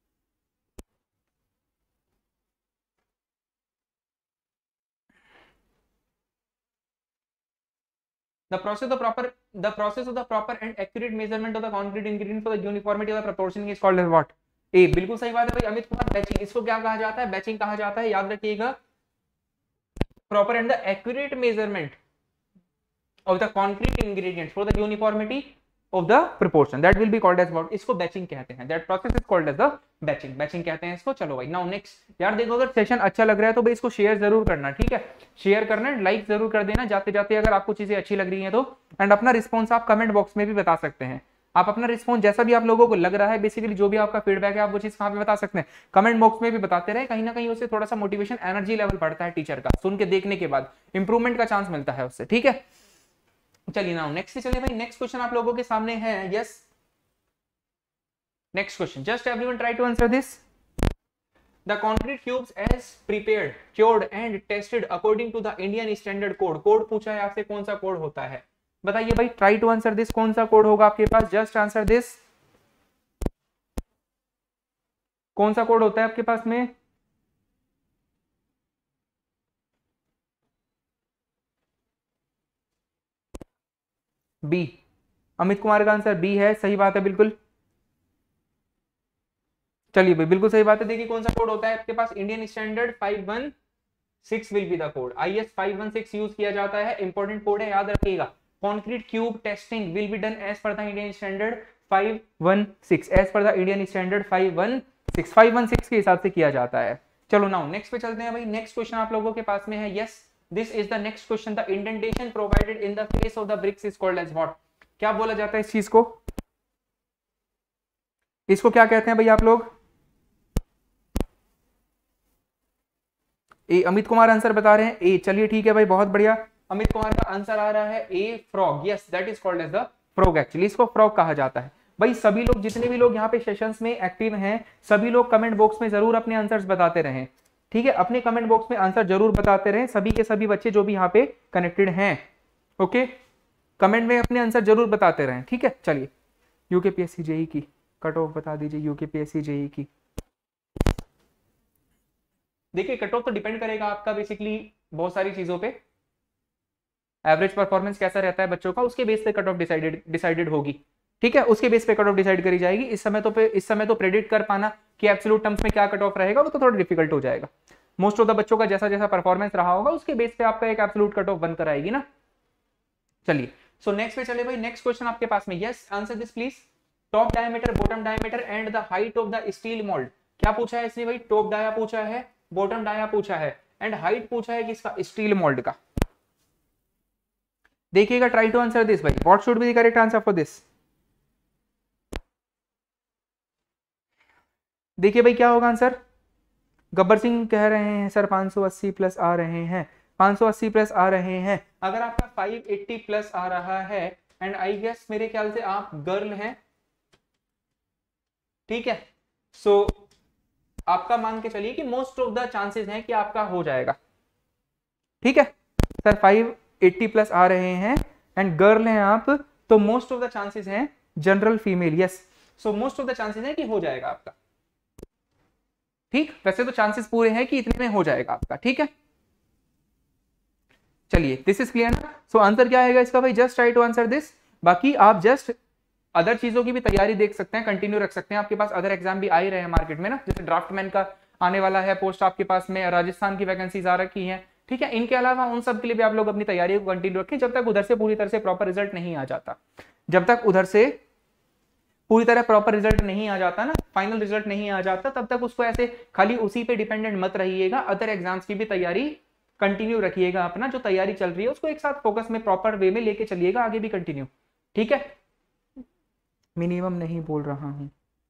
The process of the proper the process of the proper and accurate measurement of the concrete ingredient for the uniformity of the proportioning is called as what? A, बिल्कुल सही बात है भाई अमित कुमार, बैचिंग। इसको क्या कहा जाता है? बैचिंग कहा जाता है, याद रखिएगा। Proper and the accurate measurement of the concrete ingredients for the uniformity of the proportion, that will be called as what? इसको बैचिंग कहते हैं। That process is called as the batching. Batching कहते हैं इसको। चलो भाई, नाउ नेक्स्ट। यार देखो, अगर सेशन अच्छा लग रहा है तो भाई इसको शेयर जरूर करना, ठीक है? शेयर करना, लाइक जरूर कर देना जाते जाते अगर आपको चीजें अच्छी लग रही हैं तो। एंड अपना रिस्पॉन्स आप कमेंट बॉक्स में भी बता सकते हैं। आप अपना रिस्पॉन्स जैसा भी आप लोगों को लग रहा है, बेसिकली जो भी आपका फीडबैक है, आप वो चीज कहां पे बता सकते हैं? कमेंट बॉक्स में भी बताते रहे। कहीं ना कहीं उससे थोड़ा सा मोटिवेशन, एनर्जी लेवल बढ़ता है टीचर का, सुन के देखने के बाद इंप्रूवमेंट का चांस मिलता है उससे, ठीक है? चलिए नाउ नेक्स्ट चलिए भाई, नेक्स्ट क्वेश्चन आप लोगों के सामने है। Yes, next question, just everyone try to answer this. The concrete cubes as prepared, cured and tested according to the Indian standard code. Code पूछा है आपसे, कौन सा कोड होता है? बताइए भाई, ट्राई टू आंसर दिस। कौन सा कोड होगा आपके पास? Just answer this. कौन सा कोड होता है आपके पास में? बी। अमित कुमार का आंसर बी है, सही बात है बिल्कुल। चलिए भाई, बिल्कुल सही बात है। देखिए कौन सा कोड होता है आपके पास? Indian standard five one six will be the code. I S five one six use किया जाता है, इंपॉर्टेंट कोड है, याद रखिएगा। Concrete cube testing will be done as per the Indian standard five one six, as per the Indian standard five one six, five one six के हिसाब से किया जाता है। चलो नाउ नेक्स्ट पे चलते हैं भाई। नेक्स्ट क्वेश्चन आप लोगों के पास में है। Yes, this is the next question. The indentation provided in the face of the bricks is called as what? क्या बोला जाता है इस चीज को? इसको क्या कहते हैं भाई आप लोग? ए, अमित कुमार आंसर बता रहे हैं ए। चलिए ठीक है भाई, बहुत बढ़िया। अमित कुमार का आंसर आ रहा है A, frog. Yes, that is called as the frog. Actually इसको फ्रॉग कहा जाता है। भाई सभी लोग, जितने भी लोग यहाँ पे सेशंस में एक्टिव हैं, सभी लोग कमेंट बॉक्स में जरूर अपने आंसर्स बताते रहें, ठीक है? अपने कमेंट बॉक्स में आंसर जरूर बताते रहें, सभी के सभी बच्चे जो भी यहाँ पे कनेक्टेड हैं। ओके, कमेंट में अपने आंसर जरूर बताते रहें, ठीक है? चलिए, यूकेपीएससी जेई की कट ऑफ बता दीजिए। यूकेपीएससी जेई की देखिए, कट ऑफ तो डिपेंड करेगा आपका बेसिकली बहुत सारी चीजों पे। एवरेज परफॉर्मेंस कैसा रहता है बच्चों का, उसके बेस पे कट ऑफ डिसाइडेड डिसाइडेड होगी, ठीक है? उसके बेस पे कट ऑफ डिसाइड करी जाएगी। इस समय तो पे इस समय तो प्रेडिक्ट कर पाना कि एब्सोल्यूट टर्म्स में क्या कट ऑफ रहेगा, वो तो थोड़ा डिफिकल्ट हो जाएगा। मोस्ट ऑफ द बच्चों का जैसा जैसा परफॉर्मेंस रहा होगा, उसके बेस पे आपका एक एब्सोल्यूट कट ऑफ बनकर आएगी ना। चलिए, सो नेक्स्ट पे चले भाई। नेक्स्ट क्वेश्चन आपके पास में। Yes, answer this please. Top diameter, bottom diameter and the height of the steel mould. क्या पूछा है इसने भाई? टॉप डाया पूछा है, बॉटम डाया पूछा है, एंड हाइट पूछा है किसका? स्टील मोल्ड का। देखिएगा, ट्राई टू आंसर दिस भाई। What should be the correct answer for this? देखिए भाई, क्या होगा आंसर? गब्बर सिंह कह रहे हैं सर पाँच सौ अस्सी प्लस आ रहे हैं, पाँच सौ अस्सी प्लस आ रहे हैं। अगर आपका फाइव एटी प्लस आ रहा है, एंड आई गेस मेरे ख्याल से आप गर्ल हैं, ठीक है? सो so, आपका मान के चलिए कि मोस्ट ऑफ द चांसेस हैं कि आपका हो जाएगा, ठीक है? सर फाइव एटी प्लस आ रहे हैं एंड गर्ल हैं आप, तो मोस्ट ऑफ द चांसेस हैं general female. Yes, so most of the chances हैं कि हो जाएगा आपका, ठीक? वैसे तो चांसेस पूरे हैं कि इतने में हो जाएगा आपका, ठीक है? चलिए, दिस इज क्लियर ना? सो आंसर क्या आएगा इसका भाई? Just try to answer this. बाकी आप जस्ट अदर चीजों की भी तैयारी देख सकते हैं, कंटिन्यू रख सकते हैं। आपके पास अदर एग्जाम भी आ ही रहे हैं मार्केट में ना, जैसे ड्राफ्टमैन का आने वाला है पोस्ट आपके पास में, राजस्थान की वैकेंसीज आ रखी हैं, ठीक है? इनके अलावा उन सब के लिए भी आप लोग अपनी तैयारी को कंटिन्यू रखें, जब तक उधर से पूरी तरह से प्रॉपर रिजल्ट नहीं आ जाता। जब तक उधर से पूरी तरह प्रॉपर रिजल्ट नहीं आ जाता ना, फाइनल रिजल्ट नहीं आ जाता, तब तक उसको ऐसे खाली उसी पे डिपेंडेंट मत रहिएगा। अदर एग्जाम्स की भी तैयारी कंटिन्यू रखिएगा। अपना जो तैयारी चल रही है उसको एक साथ फोकस में प्रॉपर वे में लेके चलिएगा, आगे भी कंटिन्यू, ठीक है? मिनिमम नहीं बोल रहा हूं।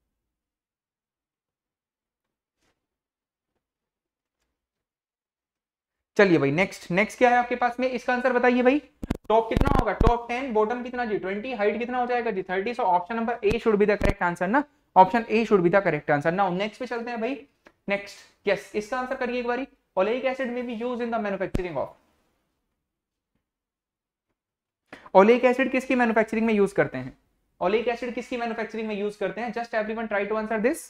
चलिए भाई, नेक्स्ट नेक्स्ट क्या है आपके पास में? इसका आंसर बताइए भाई। टॉप कितना होगा? टॉप टेन, बॉटम कितना जी? ट्वेंटी, हाइट कितना हो जाएगा जी? Thirty. So option number A should be the correct answer ना। Option A should be the correct answer. Now next पे चलते हैं भाई। नेक्स्ट, यस, इसका आंसर करिए एक बारी। Oleic acid may be use in the manufacturing of, oleic acid किसकी मैन्युफैक्चरिंग में यूज करते हैं, ओलेइक एसिड किसकी मैन्युफैक्चरिंग में यूज करते हैं, just everyone try to answer this.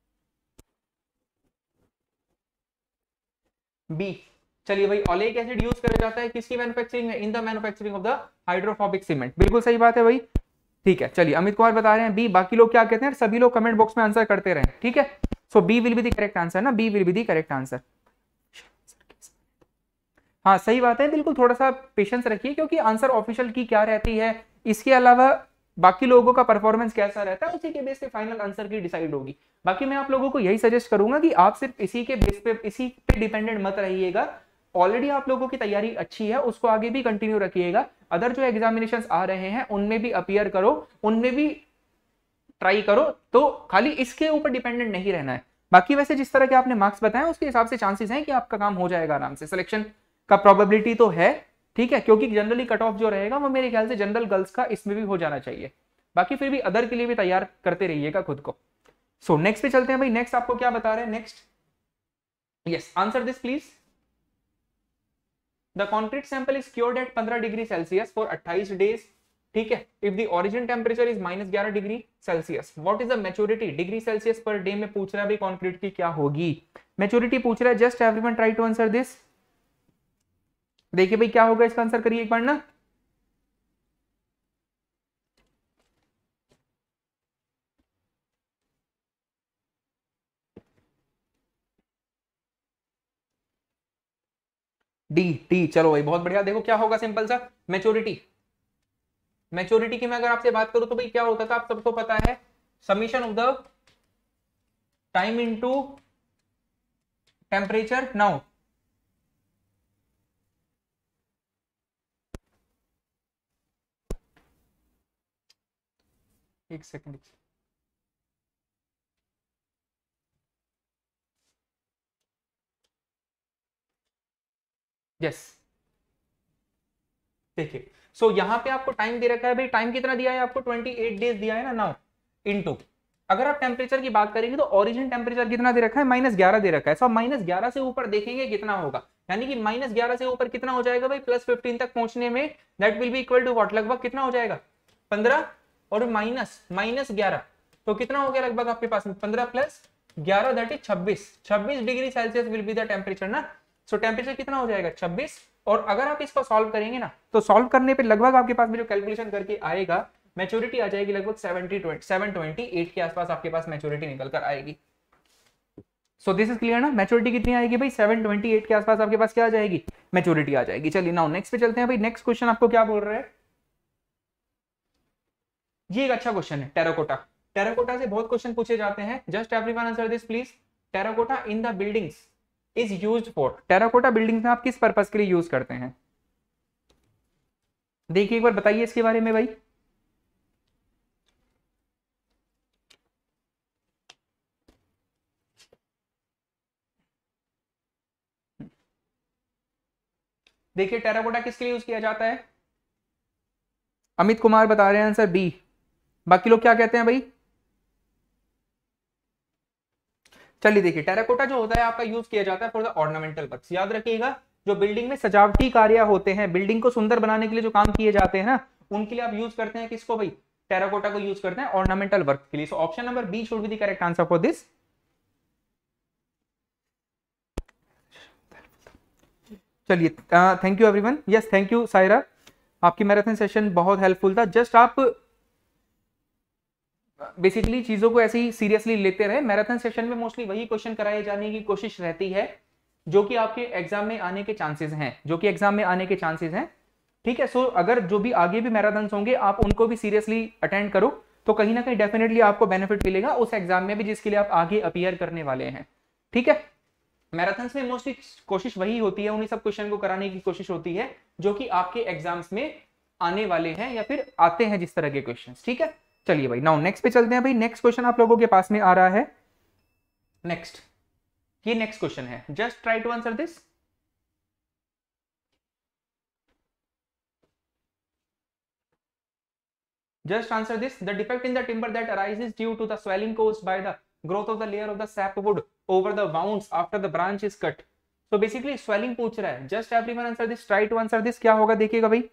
B. चलिए भाई, ओलेइक एसिड यूज करा जाता है किसकी मैन्युफैक्चरिंग में, in the manufacturing of the hydrophobic cement, बिल्कुल सही बात है भाई, ठीक है। चलिए अमित कुमार बता रहे हैं बी, बाकी लोग क्या कहते हैं, सभी लोग कमेंट बॉक्स में आंसर करते रहें, ठीक है। So B will be the correct answer ना, B will be the correct answer. हाँ सही बात है, बिल्कुल थोड़ा सा पेशेंस रखिए, क्योंकि आंसर ऑफिशियल की क्या रहती है, इसके अलावा बाकी लोगों का परफॉर्मेंस कैसा रहता है, उसी के बेस पे फाइनल आंसर की डिसाइड होगी। बाकी मैं आप लोगों को यही सजेस्ट करूंगा कि आप सिर्फ इसी के बेस पे, इसी पे डिपेंडेंट मत रहिएगा। ऑलरेडी आप लोगों की तैयारी अच्छी है, उसको आगे भी कंटिन्यू रखिएगा। अदर जो एग्जामिनेशंस आ रहे हैं उनमें भी अपीयर करो, उनमें भी ट्राई करो, तो खाली इसके ऊपर डिपेंडेंट नहीं रहना है। बाकी वैसे जिस तरह के आपने मार्क्स बताए उसके हिसाब से चांसेस हैं कि आपका काम हो जाएगा आराम से, सिलेक्शन का प्रोबेबिलिटी तो है, ठीक है, क्योंकि जनरली कट ऑफ जो रहेगा वो मेरे ख्याल से जनरल गर्ल्स का इसमें भी हो जाना चाहिए। बाकी फिर भी अदर के लिए भी तैयार करते रहिएगा खुद को। सो so, नेक्स्ट पे चलते हैं भाई, नेक्स्ट आपको क्या बता रहे हैं, next yes answer this please. The concrete sample is cured at पंद्रह डिग्री सेल्सियस फॉर अट्ठाईस डेज, ठीक है, if the origin temperature is minus ग्यारह degree Celsius, what is the maturity, degree Celsius per day में पूछ रहा है भाई कॉन्क्रीट की क्या होगी, मैच्योरिटी पूछ रहा है, just everyone try to answer this. देखिए भाई क्या होगा इसका आंसर, करिए एक बार ना। डी डी, चलो भाई बहुत बढ़िया। देखो क्या होगा, सिंपल सा, मैच्योरिटी, मैच्योरिटी की मैं अगर आपसे बात करूं तो भाई क्या होता था, आप सबको पता है, summation of the time into temperature. Now एक सेकंड, यस देखिए, सो so, यहां पे आपको टाइम दे रखा है भाई, टाइम कितना दिया है आपको, अट्ठाईस डेज दिया है ना। नाउ इनटू, अगर आप टेम्परेचर की बात करेंगे तो ओरिजिन टेम्परेचर कितना दे रखा है, माइनस ग्यारह दे रखा है। सो माइनस ग्यारह से ऊपर देखेंगे कितना होगा, यानी कि माइनस ग्यारह से ऊपर कितना हो जाएगा भाई, प्लस फिफ्टीन तक पहुंचने में that will be equal to what, लगभग कितना हो जाएगा, पंद्रह और माइनस माइनस ग्यारह, तो कितना हो गया लगभग आपके पास में, पंद्रह प्लस ग्यारह दैट इज छब्बीस, छब्बीस degree Celsius will be the temperature ना। सो टेम्परेचर कितना हो जाएगा, छब्बीस, और अगर आप इसको सॉल्व करेंगे ना तो सॉल्व करने पे लगभग आपके पास में जो कैलकुलेशन करके आएगा मैच्योरिटी आ जाएगी लगभग सेवन ट्वेंटी एट के आसपास आपके पास मैच्योरिटी निकल कर आएगी। सो दिस इज क्लियर ना, मैच्योरिटी कितनी आएगी भाई, सेवन ट्वेंटी एट के आसपास आपके पास क्या आ जाएगी, मैच्योरिटी आ जाएगी। चलिए नाउ नेक्स्ट पे चलते हैं भाई, नेक्स्ट क्वेश्चन आपको क्या बोल रहा है, ये एक अच्छा क्वेश्चन है, टेराकोटा। टेराकोटा से बहुत क्वेश्चन पूछे जाते हैं, just everyone answer this please. Terracotta in the buildings is used for, terracotta buildings में आप किस पर्पस के लिए यूज करते हैं, देखिए एक बार बताइए इसके बारे में भाई। देखिए टेराकोटा किसके लिए यूज किया जाता है, अमित कुमार बता रहे हैं आंसर बी, बाकी लोग क्या कहते हैं भाई। चलिए देखिए, टेराकोटा जो होता है आपका यूज किया जाता है फॉर द ऑर्नामेंटल वर्क्स, याद रखिएगा, जो बिल्डिंग में सजावटी कार्य होते हैं, बिल्डिंग को सुंदर बनाने के लिए जो काम किए जाते हैं ना, उनके लिए आप यूज करते हैं किसको भाई, टेराकोटा को यूज करते हैं ऑर्नामेंटल वर्क के लिए। So option number B should be the correct answer for this. चलिए thank you everyone, yes thank you Saira, आपकी मैराथन सेशन बहुत हेल्पफुल था। जस्ट आप बेसिकली चीजों को ऐसे ही सीरियसली लेते रहे, मैराथन सेशन में मोस्टली वही क्वेश्चन कराए जाने की कोशिश रहती है जो कि आपके एग्जाम में आने के चांसेस हैं, जो कि एग्जाम में आने के चांसेस हैं, ठीक है। सो अगर जो भी आगे भी मैराथन्स होंगे आप उनको भी सीरियसली अटेंड करो, तो कहीं ना कहीं डेफिनेटली आपको बेनिफिट मिलेगा उस एग्जाम में भी जिसके लिए आप आगे अपीयर करने वाले हैं, ठीक है। मैराथन्स में मोस्टली कोशिश वही होती है, उन्हीं सब क्वेश्चन को कराने की कोशिश होती है जो कि आपके एग्जाम्स में आने वाले हैं या फिर आते हैं जिस तरह के क्वेश्चंस, ठीक है। चलिए भाई नाउ नेक्स्ट पे चलते हैं भाई, नेक्स्ट क्वेश्चन आप लोगों के पास में आ रहा है, नेक्स्ट ये नेक्स्ट क्वेश्चन है, just try to answer this. Just answer this. The defect in the timber that arises due to the swelling caused by the growth of the layer of the sapwood over the wounds after the branch is cut. So basically swelling पूछ रहा है, just everyone answer this, try to answer this. क्या होगा देखिएगा भाई,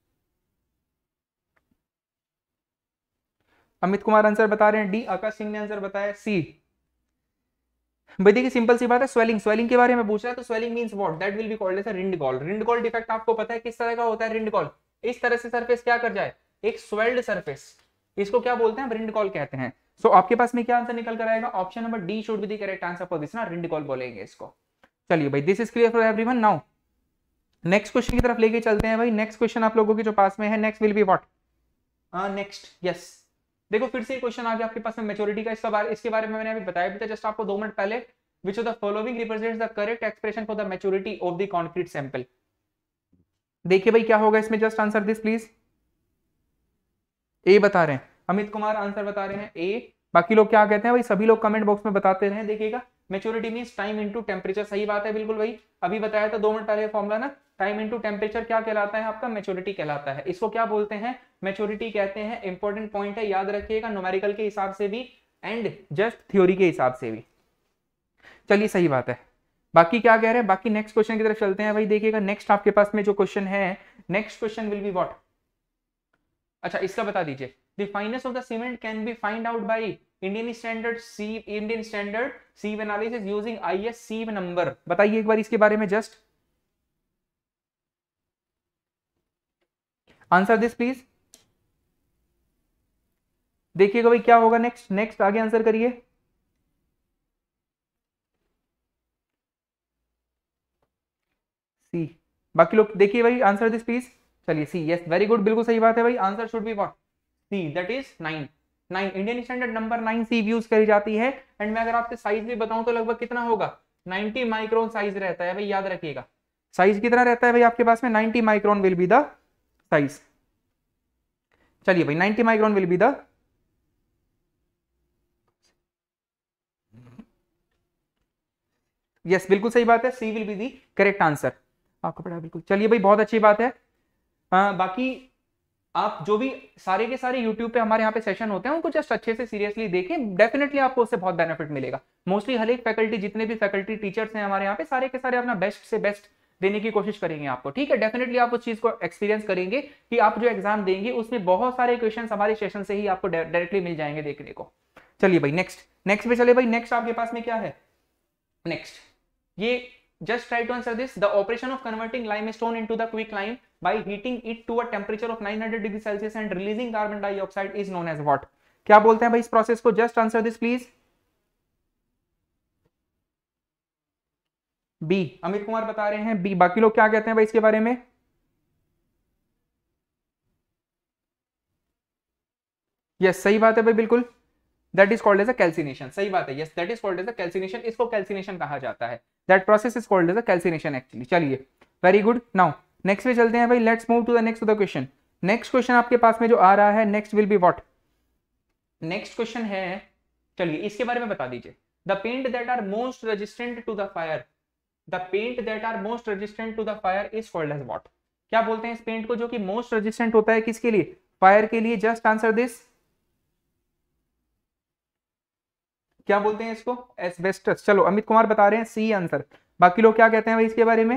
अमित कुमार आंसर बता रहे हैं डी, आकाश सिंह ने आंसर बताया सी। भाई देखिए सिंपल सी बात है, स्वेलिंग स्वेलिंग के बारे में पूछ रहा है, तो swelling means what, that will be called as a rindgall. Rindgall defect आपको पता है किस तरह का होता है रिंडगॉल, इस तरह से सरफेस क्या कर जाए, एक स्वेल्ड सरफेस, इसको क्या बोलते हैं, रिंडगॉल कहते हैं। सो so, आपके पास में क्या आंसर निकल कर आएगा, option number D should be the correct answer for this ना, रिंडगॉल बोलेंगे इसको। चलिए भाई this is clear for everyone. Now next question की तरफ लेके चलते हैं भाई। नेक्स्ट क्वेश्चन आप लोगों के जो पास में है, next will be what, next yes, देखो फिर से क्वेश्चन आ गया आपके पास में मैच्योरिटी का। इसका बारे इसके बारे में मैंने अभी बताया भी था जस्ट आपको दो मिनट पहले। Which of the following represents the correct expression for the maturity of the concrete sample? देखिए भाई क्या होगा इसमें, just answer this please. A बता रहे हैं, अमित कुमार आंसर बता रहे हैं ए। बाकी लोग क्या कहते हैं भाई, सभी लोग कमेंट बॉक्स में बताते रहे। देखिएगा maturity means time into temperature, सही बात है बिल्कुल भाई, अभी बताया था दो मिनट पहले फॉर्मूला ना, टाइम इनटू टेम्परेचर क्या कहलाता है आपका, मैच्योरिटी कहलाता है। इसको क्या बोलते हैं, मैच्योरिटी कहते हैं। इंपॉर्टेंट पॉइंट है, याद रखिएगा, न्यूमेरिकल के हिसाब से भी एंड जस्ट थ्योरी के हिसाब से भी। चलिए सही बात है। बाकी क्या कह रहे हैं, बाकी नेक्स्ट क्वेश्चन की तरफ चलते हैं भाई। देखिएगा नेक्स्ट आपके पास में जो क्वेश्चन है, next question will be what, अच्छा इसका बता दीजिए, the fineness of the cement can be find out by Indian standard sieve Indian standard sieve analysis using IS sieve number. बताइए एक बार इसके बारे में, जस्ट आंसर दिस प्लीज। देखिएगा भाई क्या होगा नेक्स्ट, नेक्स्ट आगे आंसर करिए। सी, बाकी लोग देखिए भाई आंसर दिस प्लीज। चलिए सी, यस वेरी गुड, बिल्कुल सही बात है भाई, answer should be what, C, that is nine. Nine Indian standard number nine sieve use करी जाती है। एंड मैं अगर आपसे साइज भी बताऊं तो लगभग कितना होगा, नाइंटी माइक्रोन साइज रहता है भाई, याद रखिएगा। साइज कितना रहता है भाई आपके पास में, ninety micron will be the size. चलिए भाई ninety micron will be the, yes बिल्कुल सही बात है, C will be the correct answer, आपको पढ़ा बिल्कुल। चलिए भाई बहुत अच्छी बात है। आ, बाकी आप जो भी सारे के सारे यूट्यूब पे हमारे यहाँ पे सेशन होते हैं उनको जस्ट अच्छे से सीरियसली देखें, डेफिनेटली आपको उससे बहुत बेनिफिट मिलेगा। मोस्टली हर एक फैकल्टी, जितने भी फैकल्टी टीचर्स हैं हमारे यहाँ पे, सारे के सारे अपना बेस्ट से बेस्ट देने की कोशिश करेंगे आपको, ठीक है। डेफिनेटली आप उस चीज को एक्सपीरियंस करेंगे कि आप जो एग्जाम देंगे उसमें बहुत सारे क्वेश्चन हमारे सेशन से ही आपको डायरेक्टली मिल जाएंगे देखने को। चलिए भाई नेक्स्ट, नेक्स्ट पे चले भाई। नेक्स्ट आपके पास में क्या है, नेक्स्ट ये just try to answer this, the operation of converting limestone into the quicklime by heating it to a temperature of nine hundred degrees Celsius and releasing carbon dioxide is known as what? क्या बोलते हैं भाई इस प्रोसेस को, just answer this please. B, Amit Kumar बता रहे हैं बी। बाकी लोग क्या कहते हैं भाई इसके बारे में, यस सही बात है भाई बिल्कुल, that is called as a calcination, सही बात है, yes that is called as a calcination, इसको कैल्सिनेशन कहा जाता है, that process is called as a calcination actually. चलिए वेरी गुड। नाउ नेक्स्ट पे चलते हैं भाई, let's move to the next the question. Next question आपके पास में जो आ रहा है, next will be what, next question है, चलिए इसके बारे में बता दीजिए, the paint that are most resistant to the fire, the paint that are most resistant to the fire is called as what. क्या बोलते हैं इस पेंट को जो कि मोस्ट रेजिस्टेंट होता है किसके लिए, फायर के लिए, जस्ट आंसर दिस। क्या बोलते हैं इसको, एस्बेस्टस। चलो अमित कुमार बता रहे हैं सी आंसर, बाकी लोग क्या कहते हैं भाई इसके बारे में,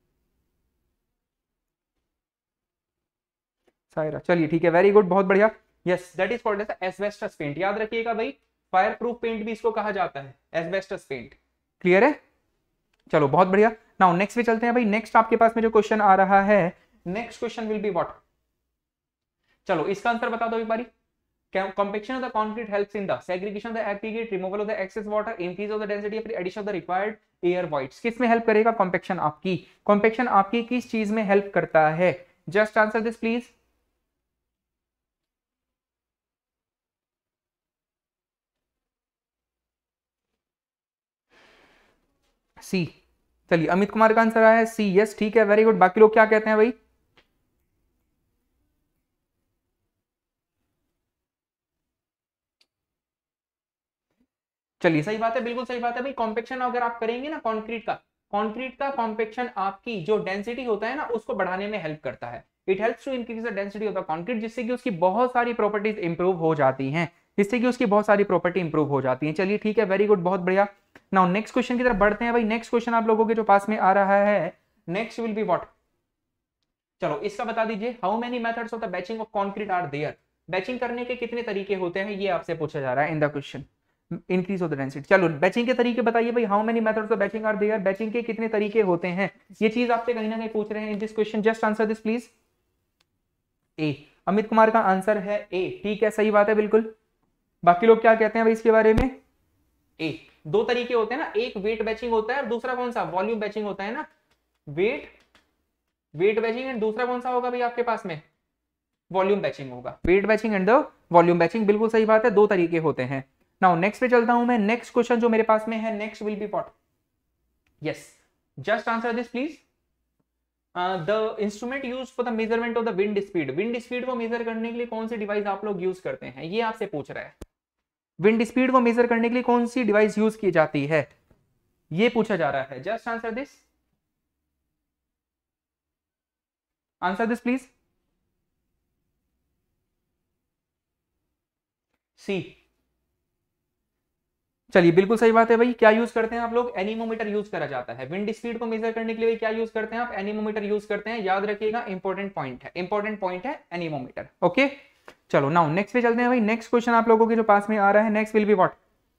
सायरा। चलिए ठीक है वेरी गुड, बहुत बढ़िया, yes that is called as asbestos paint. याद रखिएगा भाई फायर प्रूफ पेंट भी इसको कहा जाता है, एस्बेस्टस पेंट, क्लियर है। चलो बहुत बढ़िया। नाउ नेक्स्ट पे चलते हैं भाई। नेक्स्ट आपके पास में जो क्वेश्चन आ रहा है, next question will be what, चलो इसका आंसर बता दो एक बारी। Compaction of the concrete helps in the segregation of the aggregate, removal of the excess water, increase of the density, of the addition of the required air voids। किस में हेल्प करेगा कॉम्पेक्शन आपकी, कॉम्पेक्शन आपकी किस चीज में हेल्प करता है, just answer this please. C, चलिए अमित कुमार का आंसर आया है सी, यस ठीक है वेरी गुड। बाकी लोग क्या कहते हैं भाई, चलिए सही बात है, बिल्कुल सही बात है भाई। कॉम्पेक्शन अगर आप करेंगे ना कंक्रीट का, कंक्रीट का कॉम्पेक्शन आपकी जो डेंसिटी होता है ना उसको बढ़ाने में हेल्प करता है। It helps to increase the density of the concrete, जिससे कि उसकी बहुत सारी प्रॉपर्टीज इंप्रूव हो जाती हैं, जिससे कि उसकी बहुत सारी प्रॉपर्टी इंप्रूव हो जाती है। चलिए ठीक है वेरी गुड, बहुत बढ़िया। नाउ नेक्स्ट क्वेश्चन की तरफ बढ़ते हैं भाई। नेक्स्ट क्वेश्चन आप लोगों के जो पास में आ रहा है, नेक्स्ट विल बी व्हाट। चलो इसका बता दीजिए, how many methods of the batching of concrete are there. Batching करने के कितने तरीके होते हैं, ये आपसे पूछा जा रहा है in the question. Increase of the density. चलो बैचिंग के तरीके बताइए भाई, how many methods of batching are there, batching के कितने तरीके होते हैं, ये चीज आपसे कहीं ना कहीं पूछ रहे हैं in this question. Just answer this please. A, Amit Kumar का आंसर है ए, ठीक है, सही बात है बिल्कुल। बाकी लोग क्या कहते हैं भाई इसके बारे में? ए, दो तरीके होते हैं ना, एक वेट बैचिंग होता है और दूसरा कौन सा, वॉल्यूम बैचिंग होता है ना। वेट वेट बैचिंग एंड दूसरा कौन सा होगा भाई आपके पास में, वॉल्यूम बैचिंग होगा। Weight batching and the volume batching, बिल्कुल सही बात है, दो तरीके होते हैं। नाउ नेक्स्ट पे चलता हूं मैं। नेक्स्ट क्वेश्चन जो मेरे पास में है, next will be what. Yes, just answer this please. The instrument use for the measurement of the wind speed. Wind speed को मेजर करने के लिए कौन सी डिवाइस आप लोग यूज करते हैं, ये आपसे पूछ रहा है। विंड स्पीड को मेजर करने के लिए कौन सी डिवाइस यूज की जाती है, ये पूछा जा रहा है। Just answer this, answer this please. C, चलिए बिल्कुल सही बात है भाई। क्या यूज करते हैं आप लोग, एनीमोमीटर यूज करा जाता है। विंड स्पीड को मेजर करने के लिए क्या यूज करते हैं आप, एनीमोमीटर यूज करते हैं। याद रखिएगा, इंपॉर्टेंट पॉइंट है, इंपॉर्टेंट पॉइंट है एनीमोमीटर। ओके चलो नाउ नेक्स्ट पे चलते हैं भाई। नेक्स्ट क्वेश्चन आप लोगों के जो पास में आ रहा है, नेक्स्ट विल बी व्हाट।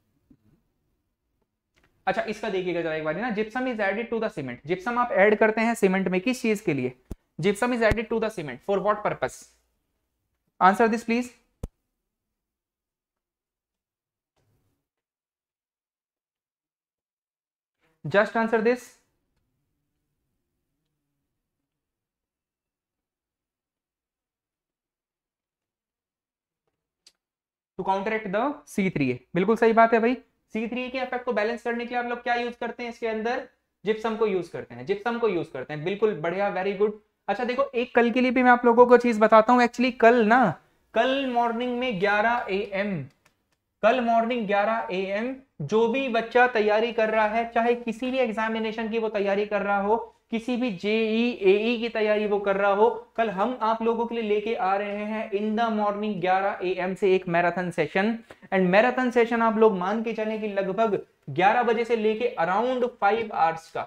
अच्छा इसका देखिएगा जरा एक बार ना, gypsum is added to the cement. Gypsum आप ऐड करते हैं सीमेंट में, किस चीज के लिए, gypsum is added to the cement for what purpose. Answer this please. Just answer this. To counteract the C three A, बिल्कुल सही बात है भाई। सी थ्री ए के इफेक्ट को बैलेंस करने के लिए आप लोग क्या यूज करते हैं, इसके अंदर जिप्सम को यूज करते हैं, जिप्सम को यूज करते हैं, बिल्कुल बढ़िया, वेरी गुड। अच्छा देखो, एक कल के लिए भी मैं आप लोगों को चीज बताता हूँ। एक्चुअली कल ना, कल मॉर्निंग में ग्यारह ए एम, कल मॉर्निंग ग्यारह ए एम जो भी बच्चा तैयारी कर रहा है, चाहे किसी भी एग्जामिनेशन की वो तैयारी कर रहा हो, किसी भी जेई एई की तैयारी वो कर रहा हो, कल हम आप लोगों के लिए लेके आ रहे हैं इन द मॉर्निंग ग्यारह ए एम से एक marathon session. And marathon session आप लोग मान के चलें कि लगभग ग्यारह बजे से लेके अराउंड फाइव आवर्स का,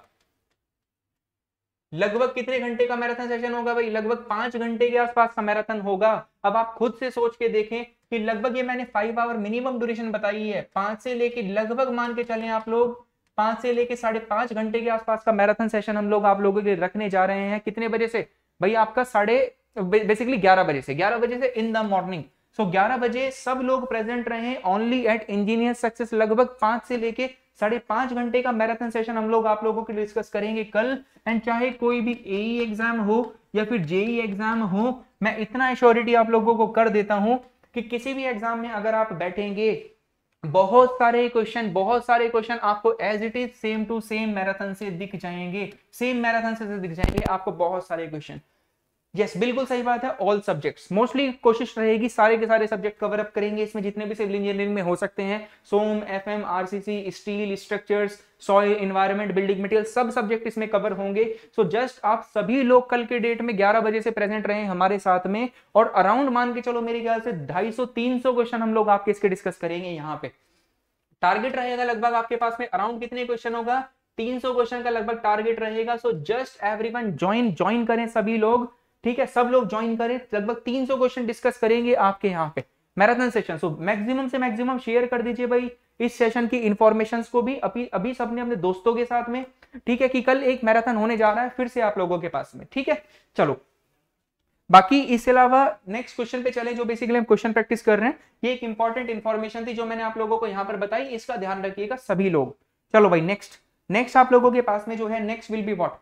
लगभग कितने घंटे का मैराथन सेशन होगा भाई, लगभग पांच घंटे के आसपास का मैराथन होगा। अब आप खुद से सोच के देखें कि लगभग, ये मैंने फाइव आवर मिनिमम ड्यूरेशन बताई है, पांच से लेके लगभग मान के चलें आप लोग पांच से लेके साढ़े पांच घंटे के आसपास का मैराथन सेशन हम लोग आप लोगों के लिए रखने जा रहे हैं। कितने बजे से भाई, आपका साढ़े बेसिकली ग्यारह बजे से, ग्यारह बजे से इन द मॉर्निंग। सो ग्यारह बजे सब लोग प्रेजेंट रहे ओनली एट इंजीनियर सक्सेस। लगभग पांच से लेके साढ़े पांच घंटे का मैराथन सेशन हम लोग आप लोगों के लिए डिस्कस करेंगे कल। एंड चाहे कोई भी एई एग्जाम हो या फिर जेई एग्जाम हो, मैं इतना एश्योरिटी आप लोगों को कर देता हूं कि किसी भी एग्जाम में अगर आप बैठेंगे, बहुत सारे क्वेश्चन बहुत सारे क्वेश्चन आपको as it is same to same marathon से दिख जाएंगे, सेम मैराथन से दिख जाएंगे आपको बहुत सारे क्वेश्चन। यस yes, बिल्कुल सही बात है। ऑल सब्जेक्ट्स, मोस्टली कोशिश रहेगी सारे के सारे सब्जेक्ट कवर अप करेंगे इसमें, जितने भी सिविल इंजीनियरिंग में हो सकते हैं। SOM, FM, RCC, steel, structures, soil, environment, building material, सब सब्जेक्ट इसमें कवर होंगे। सो so जस्ट आप सभी लोग कल के डेट में ग्यारह बजे से प्रेजेंट रहे हमारे साथ में, और अराउंड मान के चलो मेरे ख्याल से ढाई सौ तीन सौ क्वेश्चन हम लोग आपके इसके डिस्कस करेंगे। यहाँ पे टारगेट रहेगा लगभग आपके पास में अराउंड कितने क्वेश्चन होगा, तीन सौ क्वेश्चन का लगभग टारगेट रहेगा। So just everyone join join करें सभी लोग, ठीक है, सब लोग ज्वाइन करें। लगभग तीन सौ क्वेश्चन डिस्कस करेंगे आपके यहाँ पे मैराथन सेशन। सो मैक्सिमम से मैक्सिमम शेयर कर दीजिए भाई इस सेशन की इंफॉर्मेशंस को भी अभी अभी सबने अपने दोस्तों के साथ में, ठीक है, कि कल एक मैराथन होने जा रहा है फिर से आप लोगों के पास में, ठीक है। चलो बाकी इसके अलावा नेक्स्ट क्वेश्चन पे चले, जो बेसिकली हम क्वेश्चन प्रैक्टिस कर रहे हैं। ये एक इंपॉर्टेंट इंफॉर्मेशन थी जो मैंने आप लोगों को यहाँ पर बताई, इसका ध्यान रखिएगा सभी लोग। चलो भाई नेक्स्ट नेक्स्ट आप लोगों के पास में जो है नेक्स्ट विल बी व्हाट,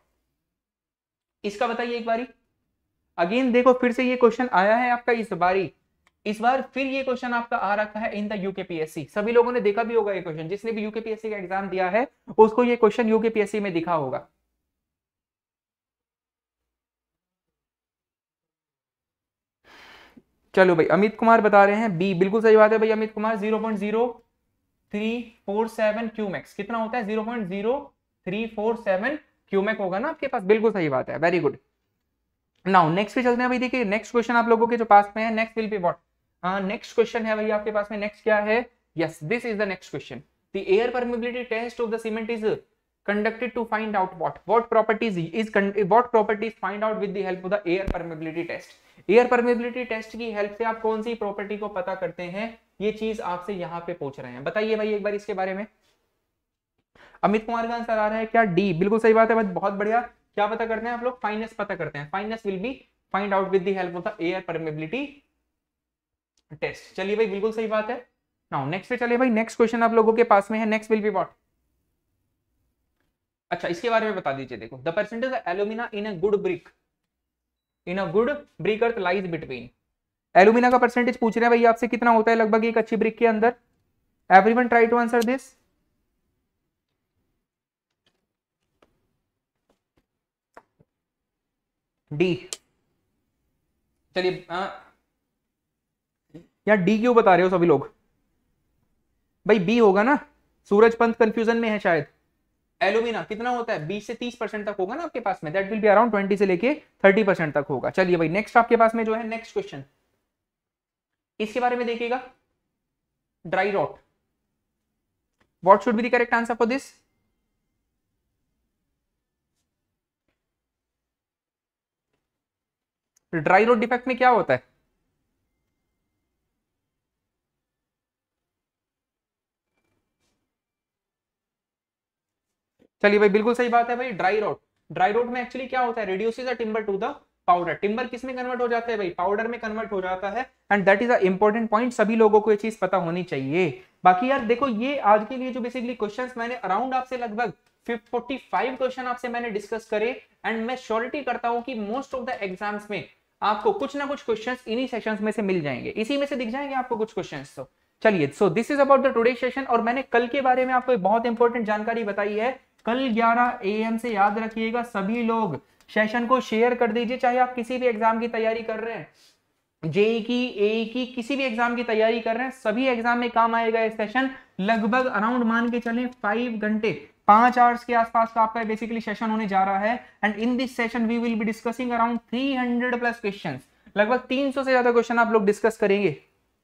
इसका बताइए एक बारी। अगेन देखो फिर से ये क्वेश्चन आया है आपका इस बारी, इस बार फिर ये क्वेश्चन आपका आ रखा है इन द यूकेपीएससी। सभी लोगों ने देखा भी होगा ये क्वेश्चन, जिसने भी यूकेपीएससी का एग्जाम दिया है उसको ये क्वेश्चन यूकेपीएससी में दिखा होगा। चलो भाई अमित कुमार बता रहे हैं बी, बिल्कुल सही बात है भाई Amit Kumar. Zero point zero three four seven cumecs कितना होता है, zero point zero three four seven cumec होगा ना आपके पास, बिल्कुल सही बात है, वेरी गुड। नाउ नेक्स्ट पे चलते हैं भाई। देखिए नेक्स्ट क्वेश्चन आप लोगों के जो पास में है, next will be what, next question है भाई आपके पास में। नेक्स्ट क्या है, yes this is the next question. The air permeability test of the cement is conducted to find out what what properties is what properties find out with the help of the air permeability test. Air permeability test की हेल्प से आप कौन सी प्रॉपर्टी को पता करते हैं, ये चीज आपसे यहाँ पे पूछ रहे हैं। बताइए भाई एक बार इसके बारे में। अमित कुमार का आंसर आ रहा है क्या? डी, बिल्कुल सही बात है, बहुत बढ़िया। क्या पता करते हैं आप लोग? फाइननेस पता करते हैं। Fineness will be find out with the help of the air permeability test. चलिए भाई बिल्कुल सही बात है। नाउ नेक्स्ट पे चलिए भाई, नेक्स्ट क्वेश्चन आप लोगों के पास में है। Next will be what? अच्छा इसके बारे में बता दीजिए। देखो, the percentage of alumina in a good brick in a good brick earth lies between. Alumina का परसेंटेज पूछ रहे हैं भाई आपसे, कितना होता है लगभग एक अच्छी ब्रिक के अंदर? Everyone try to answer this. D. चलिए यार डी क्यों बता रहे हो सभी लोग? भाई बी होगा ना, सूरज पंत कंफ्यूजन में है शायद। एल्यूमिना कितना होता है? बीस से तीस परसेंट तक होगा ना आपके पास में, that will be around twenty से लेके थर्टी परसेंट तक होगा। चलिए भाई नेक्स्ट आपके पास में जो है नेक्स्ट क्वेश्चन, इसके बारे में देखिएगा। Dry rot, what should be the correct answer for this? Dry rot defect में क्या होता है? चलिए भाई बिल्कुल सही बात है भाई। ड्राई रोट, ड्राई रोट में एक्चुअली क्या होता है? Reduces the timber to the powder. Timber किस में कन्वर्ट हो जाता है भाई? पाउडर में कन्वर्ट हो जाता है। And that is a important point, सभी लोगों को ये चीज पता होनी चाहिए। बाकी यार देखो, ये आज के लिए जो बेसिकली क्वेश्चंस मैंने अराउंड आपसे लगभग पैंतालीस क्वेश्चन आपसे मैंने डिस्कस करे, एंड मैं श्योरिटी करता हूं कि मोस्ट ऑफ द एग्जाम्स में आपको कुछ ना कुछ क्वेश्चंस इन्हीं सेशंस में से मिल जाएंगे, इसी में से दिख जाएंगे आपको कुछ क्वेश्चंस। तो चलिए, so this is about the today session. और मैंने कल के बारे में आपको एक बहुत इंपॉर्टेंट जानकारी बताई है। कल ग्यारह ए एम से याद रखिएगा, सभी लोग सेशन को शेयर कर दीजिए। चाहे आप किसी भी एग्जाम की तैयारी कर रहे हैं, जेई की, एई की, किसी भी एग्जाम की तैयारी कर रहे हैं, सभी एग्जाम में काम आएगा ये सेशन। लगभग अराउंड मान के चलें फाइव घंटे, पांच आवर्स के आसपास का आपका बेसिकली सेशन होने जा रहा है। And in this session we will be discussing around three hundred plus question. लगभग तीन सौ से ज्यादा क्वेश्चन आप लोग डिस्कस करेंगे।